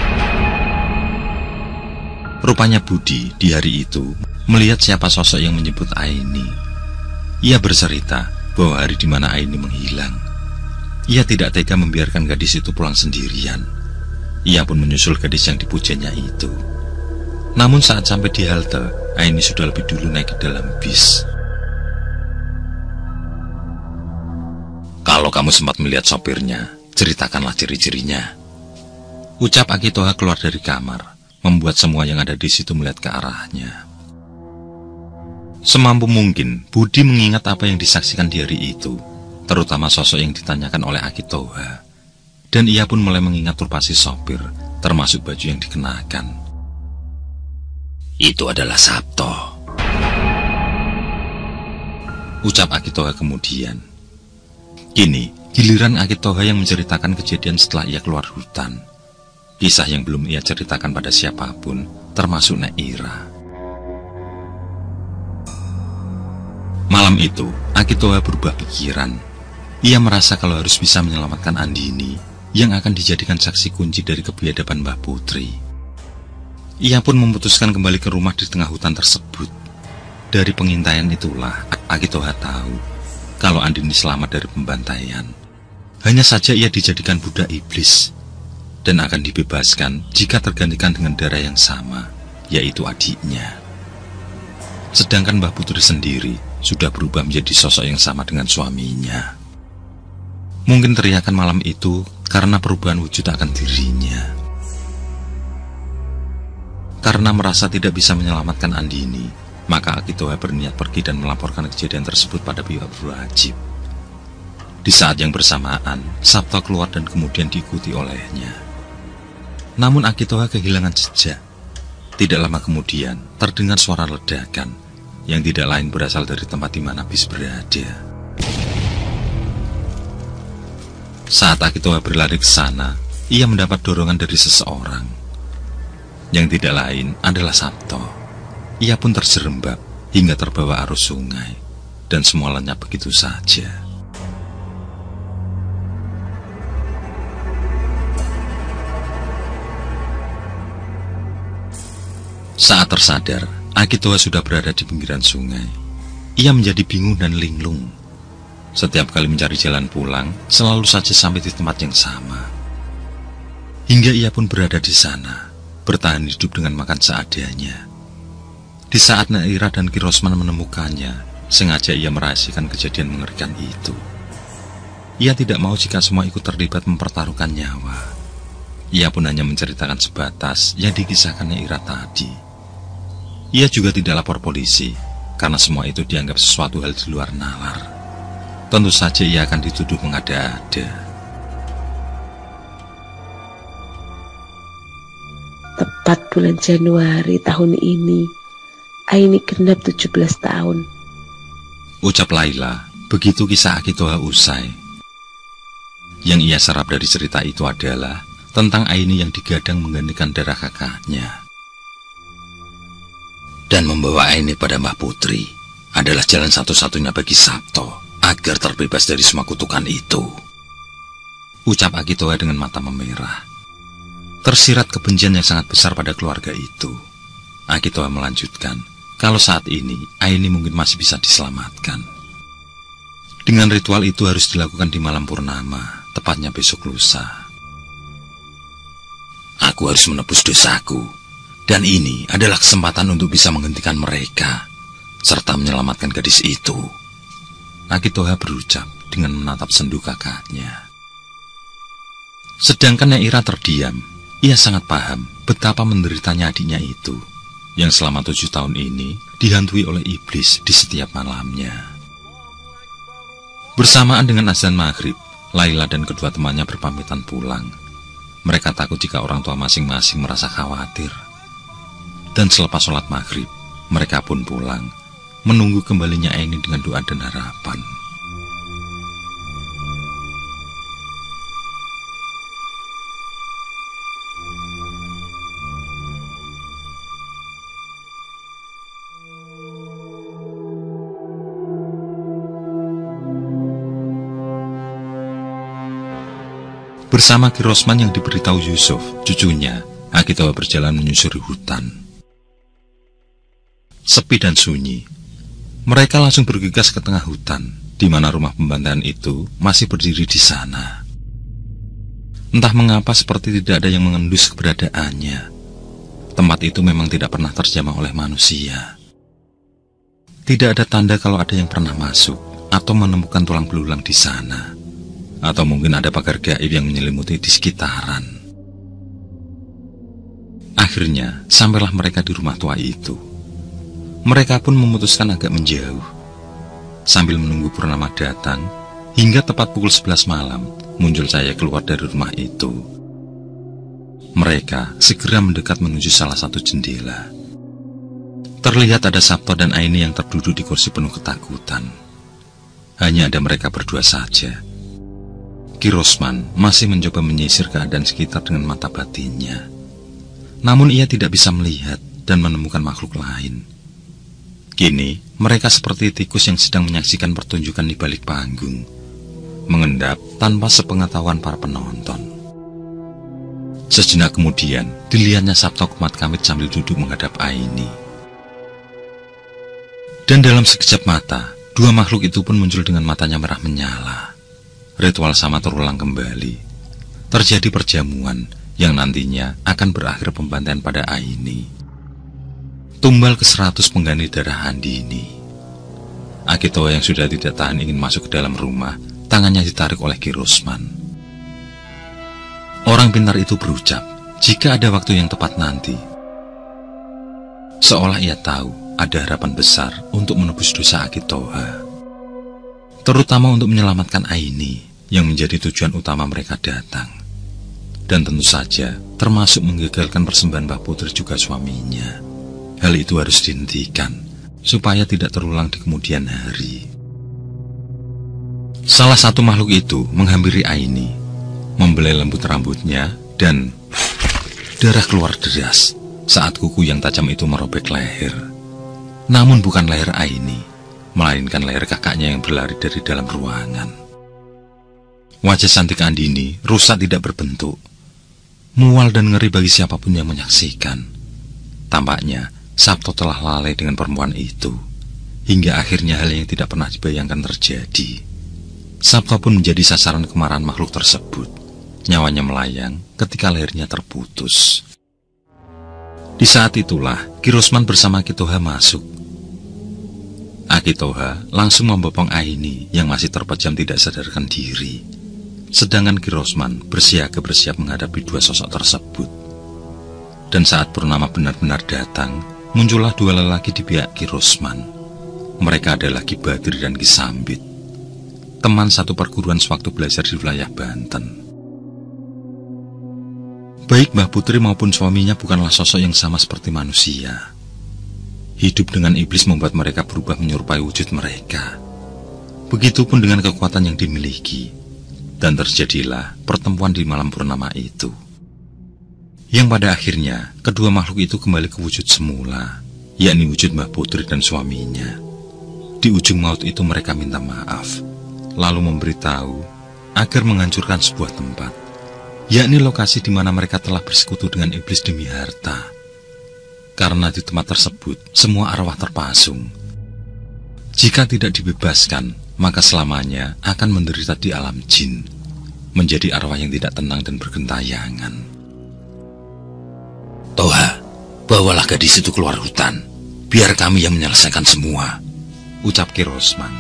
Rupanya Budi di hari itu melihat siapa sosok yang menyebut Aini. Ia bercerita bahwa hari di mana Aini menghilang, ia tidak tega membiarkan gadis itu pulang sendirian. Ia pun menyusul gadis yang dipujanya itu. Namun saat sampai di halte, Aini sudah lebih dulu naik ke dalam bis. Kalau kamu sempat melihat sopirnya, ceritakanlah ciri-cirinya, ucap Akitoha keluar dari kamar, membuat semua yang ada di situ melihat ke arahnya. Semampu mungkin, Budi mengingat apa yang disaksikan di hari itu, terutama sosok yang ditanyakan oleh Akitoha. Dan ia pun mulai mengingat rupa si sopir, termasuk baju yang dikenakan. Itu adalah Sabto, ucap Akitoha kemudian. Kini, giliran Akitoha yang menceritakan kejadian setelah ia keluar hutan. Kisah yang belum ia ceritakan pada siapapun, termasuk Naira. Malam itu, Akitoha berubah pikiran. Ia merasa kalau harus bisa menyelamatkan Andini, yang akan dijadikan saksi kunci dari kebiadaban Mbah Putri. Ia pun memutuskan kembali ke rumah di tengah hutan tersebut. Dari pengintaian itulah, Akitoha tahu kalau Andini selamat dari pembantaian. Hanya saja ia dijadikan budak iblis, dan akan dibebaskan jika tergantikan dengan darah yang sama, yaitu adiknya. Sedangkan Mbah Putri sendiri sudah berubah menjadi sosok yang sama dengan suaminya. Mungkin teriakan malam itu karena perubahan wujud akan dirinya. Karena merasa tidak bisa menyelamatkan Andini, maka Akitoha berniat pergi dan melaporkan kejadian tersebut pada pihak berwajib. Di saat yang bersamaan, Sabto keluar dan kemudian diikuti olehnya. Namun Akitoha kehilangan jejak. Tidak lama kemudian, terdengar suara ledakan yang tidak lain berasal dari tempat di mana bis berada. Saat Akitoha berlari ke sana, ia mendapat dorongan dari seseorang. Yang tidak lain adalah Sabto. Ia pun terjerembab hingga terbawa arus sungai, dan semua lenyap begitu saja. Saat tersadar, Akitoha sudah berada di pinggiran sungai. Ia menjadi bingung dan linglung. Setiap kali mencari jalan pulang, selalu saja sampai di tempat yang sama. Hingga ia pun berada di sana, bertahan hidup dengan makan seadanya. Di saat Naira dan Ki Rosman menemukannya, sengaja ia merahasiakan kejadian mengerikan itu. Ia tidak mau jika semua ikut terlibat mempertaruhkan nyawa. Ia pun hanya menceritakan sebatas yang dikisahkan Naira tadi. Ia juga tidak lapor polisi, karena semua itu dianggap sesuatu hal di luar nalar. Tentu saja ia akan dituduh mengada-ada. Tepat bulan Januari tahun ini, Aini genap tujuh belas tahun. Ucap Laila, begitu kisah Akitoha usai. Yang ia serap dari cerita itu adalah tentang Aini yang digadang menggantikan darah kakaknya. Dan membawa Aini pada Mbah Putri adalah jalan satu-satunya bagi Sabto agar terbebas dari semua kutukan itu. Ucap Akitoha dengan mata memerah. Tersirat kebencian yang sangat besar pada keluarga itu. Akitoha melanjutkan, kalau saat ini Aini mungkin masih bisa diselamatkan. Dengan ritual itu harus dilakukan di malam purnama, tepatnya besok lusa. Aku harus menebus dosaku, dan ini adalah kesempatan untuk bisa menghentikan mereka, serta menyelamatkan gadis itu. Akitoha berucap dengan menatap sendu kakaknya. Sedangkan Nyaira terdiam, ia sangat paham betapa menderitanya adiknya itu, yang selama tujuh tahun ini dihantui oleh iblis di setiap malamnya. Bersamaan dengan azan maghrib, Laila dan kedua temannya berpamitan pulang. Mereka takut jika orang tua masing-masing merasa khawatir. Dan selepas sholat maghrib, mereka pun pulang, menunggu kembalinya Aini dengan doa dan harapan. Bersama Ki Rosman yang diberitahu Yusuf, cucunya, Akitoha berjalan menyusuri hutan. Sepi dan sunyi. Mereka langsung bergegas ke tengah hutan, di mana rumah pembantaian itu masih berdiri di sana. Entah mengapa seperti tidak ada yang mengendus keberadaannya. Tempat itu memang tidak pernah terjamah oleh manusia. Tidak ada tanda kalau ada yang pernah masuk atau menemukan tulang belulang di sana. Atau mungkin ada pagar gaib yang menyelimuti di sekitaran. Akhirnya, sampailah mereka di rumah tua itu. Mereka pun memutuskan agak menjauh. Sambil menunggu purnama datang, hingga tepat pukul sebelas malam, muncul cahaya keluar dari rumah itu. Mereka segera mendekat menuju salah satu jendela. Terlihat ada Sabto dan Aini yang terduduk di kursi penuh ketakutan. Hanya ada mereka berdua saja. Ki Rosman masih mencoba menyisir keadaan sekitar dengan mata batinnya. Namun ia tidak bisa melihat dan menemukan makhluk lain. Kini, mereka seperti tikus yang sedang menyaksikan pertunjukan di balik panggung, mengendap tanpa sepengetahuan para penonton. Sejenak kemudian, dilihatnya Sabto kemat-kamit sambil duduk menghadap Aini. Dan dalam sekejap mata, dua makhluk itu pun muncul dengan matanya merah menyala. Ritual sama terulang kembali. Terjadi perjamuan yang nantinya akan berakhir pembantaian pada Aini. Tumbal ke seratus pengganti darah Andini. Akitoha yang sudah tidak tahan ingin masuk ke dalam rumah, tangannya ditarik oleh Ki Rosman. Orang pintar itu berucap, jika ada waktu yang tepat nanti. Seolah ia tahu ada harapan besar untuk menebus dosa Akitoha. Terutama untuk menyelamatkan Aini, yang menjadi tujuan utama mereka datang. Dan tentu saja, termasuk menggagalkan persembahan Mbah Putri juga suaminya. Hal itu harus dihentikan, supaya tidak terulang di kemudian hari. Salah satu makhluk itu menghampiri Aini, membelai lembut rambutnya, dan darah keluar deras saat kuku yang tajam itu merobek leher. Namun bukan leher Aini, melainkan leher kakaknya yang berlari dari dalam ruangan. Wajah cantik Andini rusak tidak berbentuk, mual dan ngeri bagi siapapun yang menyaksikan. Tampaknya Sabto telah lalai dengan perempuan itu, hingga akhirnya hal yang tidak pernah dibayangkan terjadi. Sabto pun menjadi sasaran kemarahan makhluk tersebut. Nyawanya melayang ketika lehernya terputus. Di saat itulah Ki Rosman bersama Akitoha masuk. Akitoha langsung membopong Aini yang masih terpejam tidak sadarkan diri. Sedangkan Ki Rosman bersiaga bersiap menghadapi dua sosok tersebut. Dan saat purnama benar-benar datang, muncullah dua lelaki di pihak Ki Rosman. Mereka adalah Ki Badri dan Ki Sambit, teman satu perguruan sewaktu belajar di wilayah Banten. Baik Mbah Putri maupun suaminya bukanlah sosok yang sama seperti manusia. Hidup dengan iblis membuat mereka berubah menyerupai wujud mereka. Begitupun dengan kekuatan yang dimiliki. Dan terjadilah pertemuan di malam purnama itu, yang pada akhirnya kedua makhluk itu kembali ke wujud semula, yakni wujud Mbah Putri dan suaminya. Di ujung maut itu mereka minta maaf, lalu memberitahu agar menghancurkan sebuah tempat, yakni lokasi di mana mereka telah bersekutu dengan iblis demi harta. Karena di tempat tersebut semua arwah terpasung. Jika tidak dibebaskan, maka selamanya akan menderita di alam jin, menjadi arwah yang tidak tenang dan bergentayangan. Toha, bawalah gadis itu keluar hutan, biar kami yang menyelesaikan semua, ucap Ki Rosman.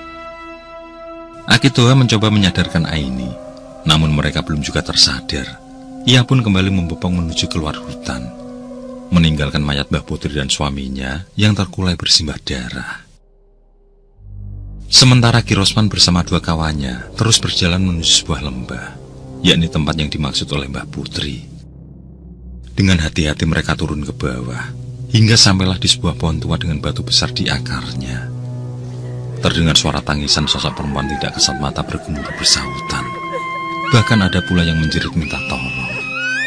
Aki Toha mencoba menyadarkan Aini, namun mereka belum juga tersadar. Ia pun kembali membopong menuju keluar hutan, meninggalkan mayat Mbah Putri dan suaminya yang terkulai bersimbah darah. Sementara Ki Rosman bersama dua kawannya terus berjalan menuju sebuah lembah, yakni tempat yang dimaksud oleh Mbah Putri. Dengan hati-hati mereka turun ke bawah, hingga sampailah di sebuah pohon tua dengan batu besar di akarnya. Terdengar suara tangisan sosok perempuan tidak kasat mata bergemuruh bersautan. Bahkan ada pula yang menjerit minta tolong.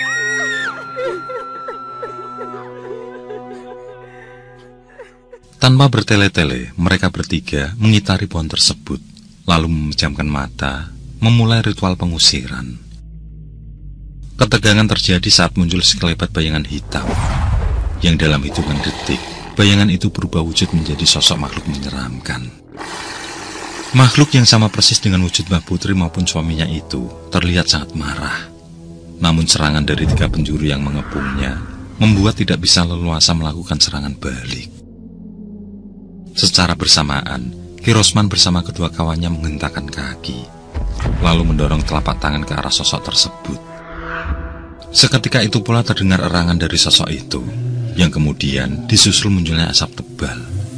Tanpa bertele-tele, mereka bertiga mengitari pohon tersebut, lalu memejamkan mata, memulai ritual pengusiran. Ketegangan terjadi saat muncul sekelebat bayangan hitam, yang dalam hitungan detik, bayangan itu berubah wujud menjadi sosok makhluk menyeramkan. Makhluk yang sama persis dengan wujud Mbah Putri maupun suaminya itu terlihat sangat marah. Namun serangan dari tiga penjuru yang mengepungnya membuat tidak bisa leluasa melakukan serangan balik. Secara bersamaan, Ki Rosman bersama kedua kawannya menghentakkan kaki, lalu mendorong telapak tangan ke arah sosok tersebut. Seketika itu pula terdengar erangan dari sosok itu, yang kemudian disusul munculnya asap tebal.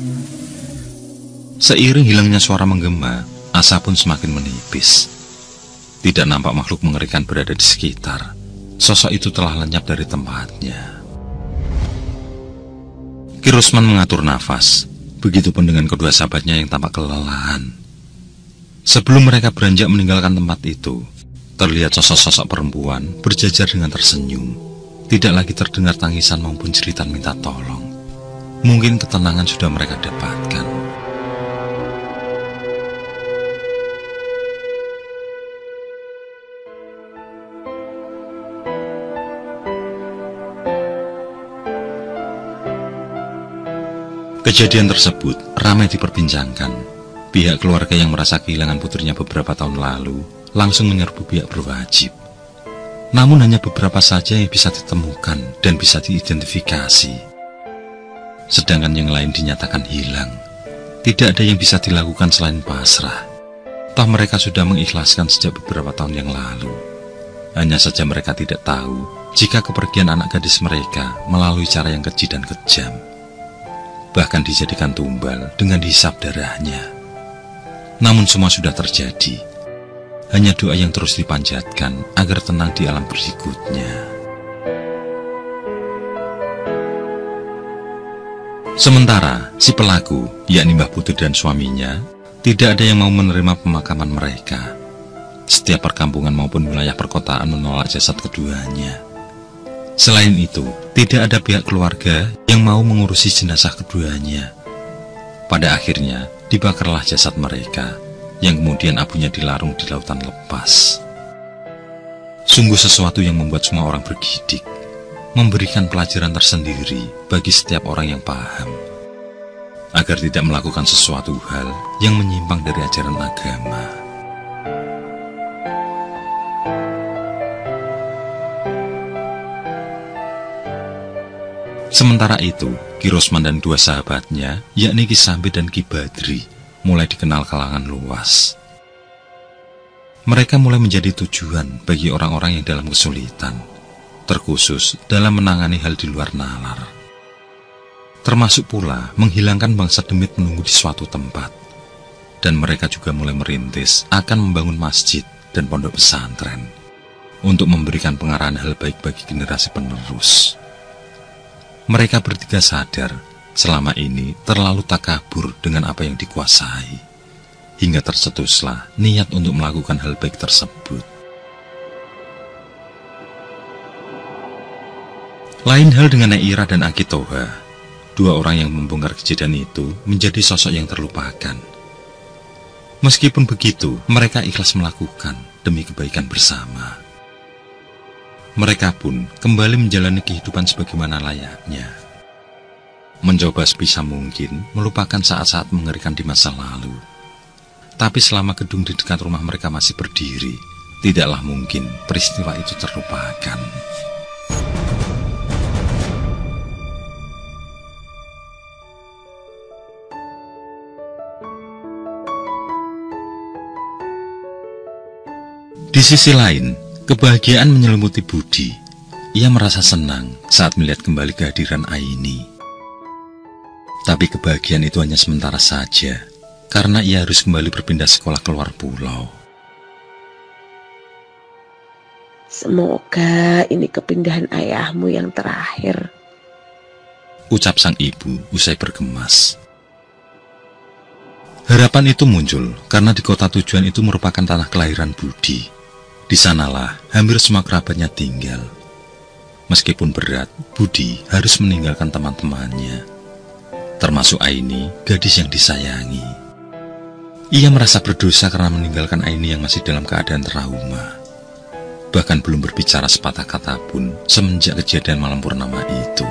Seiring hilangnya suara menggema, asap pun semakin menipis. Tidak nampak makhluk mengerikan berada di sekitar. Sosok itu telah lenyap dari tempatnya. Ki Rosman mengatur nafas. Begitupun dengan kedua sahabatnya yang tampak kelelahan. Sebelum mereka beranjak meninggalkan tempat itu, terlihat sosok-sosok perempuan berjajar dengan tersenyum. Tidak lagi terdengar tangisan maupun jeritan minta tolong. Mungkin ketenangan sudah mereka dapatkan. Kejadian tersebut ramai diperbincangkan. Pihak keluarga yang merasa kehilangan putrinya beberapa tahun lalu langsung menyerbu pihak berwajib. Namun hanya beberapa saja yang bisa ditemukan dan bisa diidentifikasi. Sedangkan yang lain dinyatakan hilang. Tidak ada yang bisa dilakukan selain pasrah. Toh mereka sudah mengikhlaskan sejak beberapa tahun yang lalu. Hanya saja mereka tidak tahu jika kepergian anak gadis mereka melalui cara yang keji dan kejam. Bahkan dijadikan tumbal dengan dihisap darahnya. Namun semua sudah terjadi. Hanya doa yang terus dipanjatkan agar tenang di alam berikutnya. Sementara si pelaku, yakni Mbah Putri dan suaminya, tidak ada yang mau menerima pemakaman mereka. Setiap perkampungan maupun wilayah perkotaan menolak jasad keduanya. Selain itu, tidak ada pihak keluarga yang mau mengurusi jenazah keduanya. Pada akhirnya, dibakarlah jasad mereka, yang kemudian abunya dilarung di lautan lepas. Sungguh sesuatu yang membuat semua orang bergidik, memberikan pelajaran tersendiri bagi setiap orang yang paham, agar tidak melakukan sesuatu hal yang menyimpang dari ajaran agama. Sementara itu, Ki Rosman dan dua sahabatnya, yakni Ki Sambi dan Ki Badri, mulai dikenal kalangan luas. Mereka mulai menjadi tujuan bagi orang-orang yang dalam kesulitan, terkhusus dalam menangani hal di luar nalar. Termasuk pula menghilangkan bangsa demit menunggu di suatu tempat. Dan mereka juga mulai merintis akan membangun masjid dan pondok pesantren, untuk memberikan pengarahan hal baik bagi generasi penerus. Mereka bertiga sadar selama ini terlalu takabur dengan apa yang dikuasai, hingga tercetuslah niat untuk melakukan hal baik tersebut. Lain hal dengan Naira dan Akitoha. Dua orang yang membongkar kejadian itu menjadi sosok yang terlupakan. Meskipun begitu, mereka ikhlas melakukan demi kebaikan bersama. Mereka pun kembali menjalani kehidupan sebagaimana layaknya. Mencoba sebisa mungkin melupakan saat-saat mengerikan di masa lalu. Tapi selama gedung di dekat rumah mereka masih berdiri, tidaklah mungkin peristiwa itu terlupakan. Di sisi lain, kebahagiaan menyelimuti Budi. Ia merasa senang saat melihat kembali kehadiran Aini. Tapi kebahagiaan itu hanya sementara saja, karena ia harus kembali berpindah sekolah keluar pulau. Semoga ini kepindahan ayahmu yang terakhir, ucap sang ibu usai bergemas. Harapan itu muncul karena di kota tujuan itu merupakan tanah kelahiran Budi. Di sanalah hampir semua kerabatnya tinggal. Meskipun berat, Budi harus meninggalkan teman-temannya, termasuk Aini, gadis yang disayangi. Ia merasa berdosa karena meninggalkan Aini yang masih dalam keadaan trauma. Bahkan belum berbicara sepatah kata pun semenjak kejadian malam purnama itu.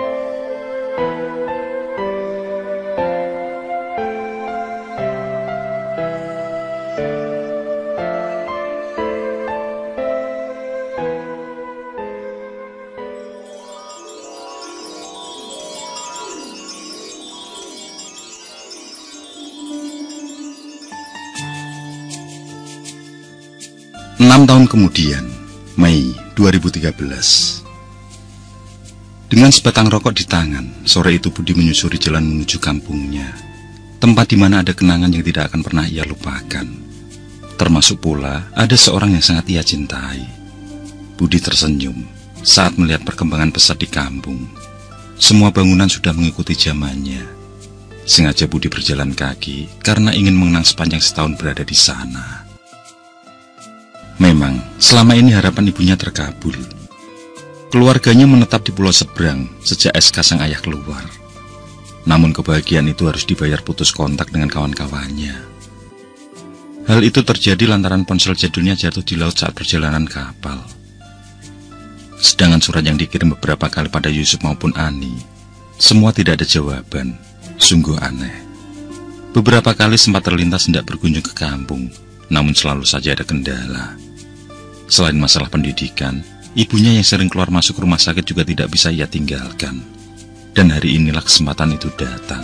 Enam tahun kemudian, Mei dua ribu tiga belas. Dengan sebatang rokok di tangan, sore itu Budi menyusuri jalan menuju kampungnya, tempat di mana ada kenangan yang tidak akan pernah ia lupakan. Termasuk pula ada seorang yang sangat ia cintai. Budi tersenyum saat melihat perkembangan pesat di kampung. Semua bangunan sudah mengikuti zamannya. Sengaja Budi berjalan kaki karena ingin mengenang sepanjang setahun berada di sana. Memang, selama ini harapan ibunya terkabul. Keluarganya menetap di pulau seberang sejak S K sang ayah keluar. Namun kebahagiaan itu harus dibayar putus kontak dengan kawan-kawannya. Hal itu terjadi lantaran ponsel jadulnya jatuh di laut saat perjalanan kapal. Sedangkan surat yang dikirim beberapa kali pada Yusuf maupun Ani, semua tidak ada jawaban. Sungguh aneh. Beberapa kali sempat terlintas hendak berkunjung ke kampung, namun selalu saja ada kendala. Selain masalah pendidikan, ibunya yang sering keluar masuk rumah sakit juga tidak bisa ia tinggalkan. Dan hari inilah kesempatan itu datang.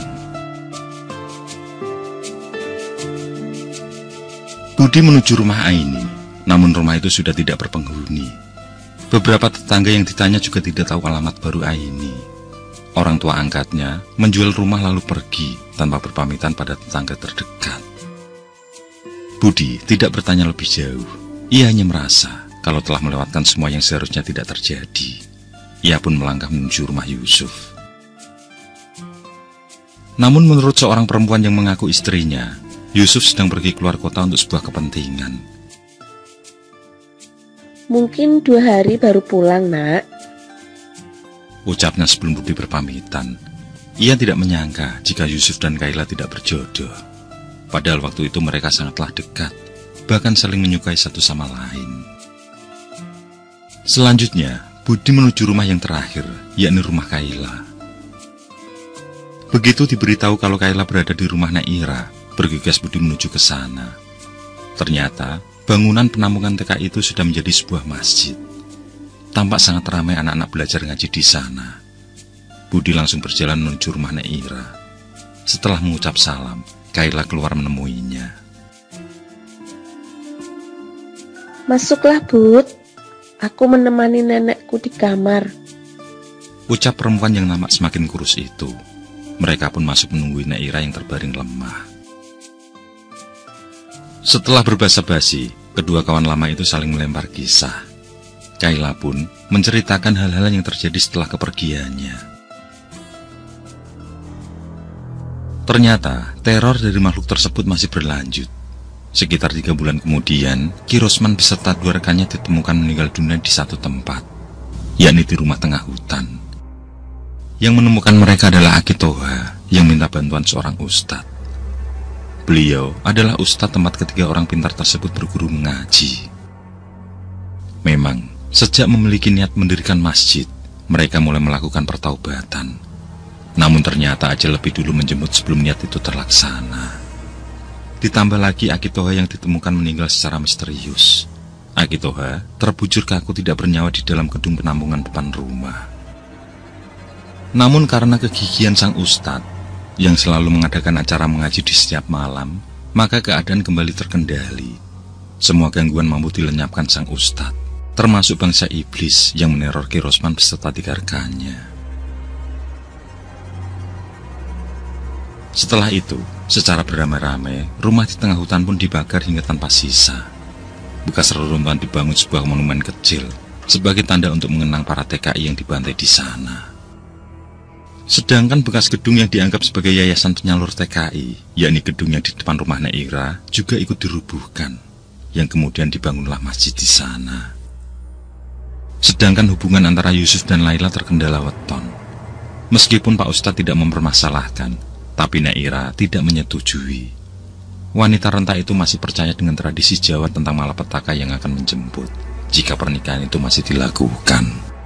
Budi menuju rumah Aini, namun rumah itu sudah tidak berpenghuni. Beberapa tetangga yang ditanya juga tidak tahu alamat baru Aini. Orang tua angkatnya menjual rumah lalu pergi tanpa berpamitan pada tetangga terdekat. Budi tidak bertanya lebih jauh. Ia hanya merasa kalau telah melewatkan semua yang seharusnya tidak terjadi. Ia pun melangkah menuju rumah Yusuf. Namun menurut seorang perempuan yang mengaku istrinya, Yusuf sedang pergi keluar kota untuk sebuah kepentingan. Mungkin dua hari baru pulang, nak, ucapnya sebelum Budi berpamitan. Ia tidak menyangka jika Yusuf dan Kaila tidak berjodoh. Padahal waktu itu mereka sangatlah dekat, bahkan saling menyukai satu sama lain. Selanjutnya, Budi menuju rumah yang terakhir, yakni rumah Kaila. Begitu diberitahu kalau Kaila berada di rumah Naira, bergegas Budi menuju ke sana. Ternyata, bangunan penampungan T K itu sudah menjadi sebuah masjid. Tampak sangat ramai anak-anak belajar ngaji di sana. Budi langsung berjalan menuju rumah Naira. Setelah mengucap salam, Kaila keluar menemuinya. Masuklah, Bud. Aku menemani nenekku di kamar, ucap perempuan yang nampak semakin kurus itu. Mereka pun masuk menunggu Naira yang terbaring lemah. Setelah berbasa-basi, kedua kawan lama itu saling melempar kisah. Kaila pun menceritakan hal-hal yang terjadi setelah kepergiannya. Ternyata teror dari makhluk tersebut masih berlanjut. Sekitar tiga bulan kemudian, Ki Rosman beserta dua rekannya ditemukan meninggal dunia di satu tempat, yakni di rumah tengah hutan. Yang menemukan mereka adalah Aki Toha yang minta bantuan seorang ustadz. Beliau adalah ustadz tempat ketiga orang pintar tersebut berguru mengaji. Memang, sejak memiliki niat mendirikan masjid, mereka mulai melakukan pertaubatan. Namun ternyata aja lebih dulu menjemput sebelum niat itu terlaksana. Ditambah lagi Aki Toha yang ditemukan meninggal secara misterius. Aki Toha terbujur kaku tidak bernyawa di dalam gedung penampungan depan rumah. Namun karena kegigihan sang ustadz yang selalu mengadakan acara mengaji di setiap malam, maka keadaan kembali terkendali. Semua gangguan mampu dilenyapkan sang ustadz, termasuk bangsa iblis yang meneror Ki Rosman beserta tiga rekannya. Setelah itu, secara beramai-ramai, rumah di tengah hutan pun dibakar hingga tanpa sisa. Bekas reruntuhan dibangun sebuah monumen kecil sebagai tanda untuk mengenang para T K I yang dibantai di sana. Sedangkan bekas gedung yang dianggap sebagai yayasan penyalur T K I, yakni gedung yang di depan rumah Naira, juga ikut dirubuhkan, yang kemudian dibangunlah masjid di sana. Sedangkan hubungan antara Yusuf dan Laila terkendala weton. Meskipun Pak Ustadz tidak mempermasalahkan, tapi Naira tidak menyetujui. Wanita renta itu masih percaya dengan tradisi Jawa tentang malapetaka yang akan menjemput jika pernikahan itu masih dilakukan.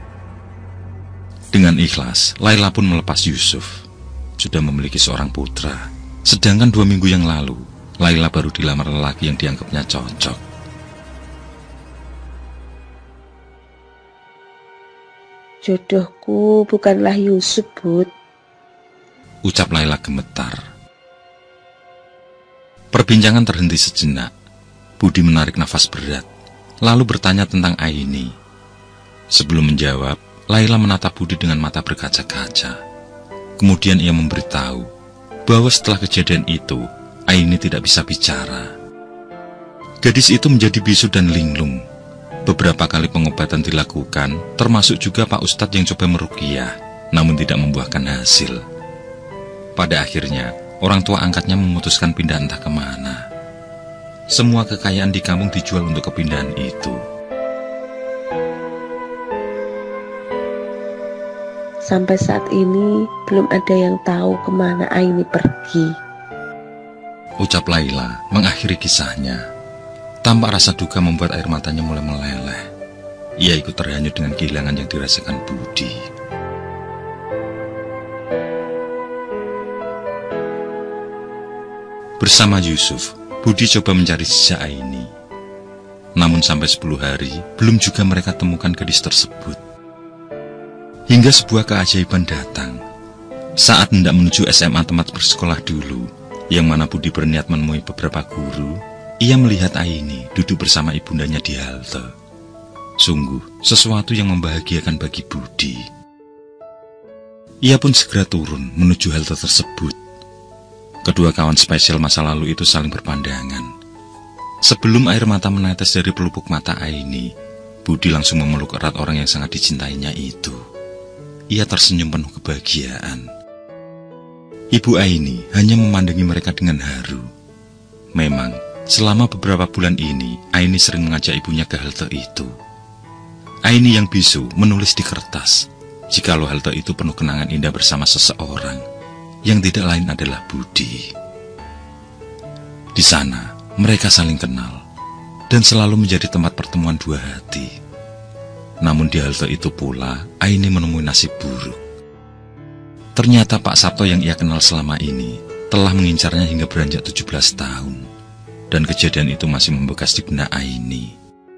Dengan ikhlas, Laila pun melepas Yusuf. Sudah memiliki seorang putra. Sedangkan dua minggu yang lalu, Laila baru dilamar lelaki yang dianggapnya cocok. Jodohku bukanlah Yusuf, Bud, ucap Laila gemetar. Perbincangan terhenti sejenak. Budi menarik nafas berat, lalu bertanya tentang Aini. Sebelum menjawab, Laila menatap Budi dengan mata berkaca-kaca. Kemudian ia memberitahu bahwa setelah kejadian itu, Aini tidak bisa bicara. Gadis itu menjadi bisu dan linglung. Beberapa kali pengobatan dilakukan, termasuk juga Pak Ustadz yang coba meruqyah, namun tidak membuahkan hasil. Pada akhirnya, orang tua angkatnya memutuskan pindah entah kemana. Semua kekayaan di kampung dijual untuk kepindahan itu. Sampai saat ini, belum ada yang tahu kemana Aini pergi, ucap Laila mengakhiri kisahnya. Tampak rasa duka membuat air matanya mulai meleleh. Ia ikut terhanyut dengan kehilangan yang dirasakan Budi. Bersama Yusuf, Budi coba mencari jejak Aini. Namun sampai sepuluh hari, belum juga mereka temukan gadis tersebut. Hingga sebuah keajaiban datang. Saat hendak menuju S M A tempat bersekolah dulu, yang mana Budi berniat menemui beberapa guru, ia melihat Aini duduk bersama ibundanya di halte. Sungguh, sesuatu yang membahagiakan bagi Budi. Ia pun segera turun menuju halte tersebut. Kedua kawan spesial masa lalu itu saling berpandangan. Sebelum air mata menetes dari pelupuk mata Aini, Budi langsung memeluk erat orang yang sangat dicintainya itu. Ia tersenyum penuh kebahagiaan. Ibu Aini hanya memandangi mereka dengan haru. Memang, selama beberapa bulan ini, Aini sering mengajak ibunya ke halte itu. Aini yang bisu menulis di kertas, jikalau halte itu penuh kenangan indah bersama seseorang, yang tidak lain adalah Budi. Di sana, mereka saling kenal, dan selalu menjadi tempat pertemuan dua hati. Namun di halte itu pula, Aini menemui nasib buruk. Ternyata Pak Sabto yang ia kenal selama ini, telah mengincarnya hingga beranjak tujuh belas tahun, dan kejadian itu masih membekas di benak Aini.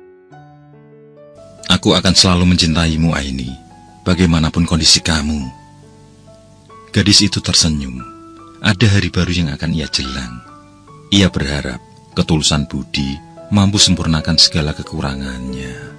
Aku akan selalu mencintaimu, Aini, bagaimanapun kondisi kamu. Gadis itu tersenyum. Ada hari baru yang akan ia jelang. Ia berharap ketulusan Budi mampu sempurnakan segala kekurangannya.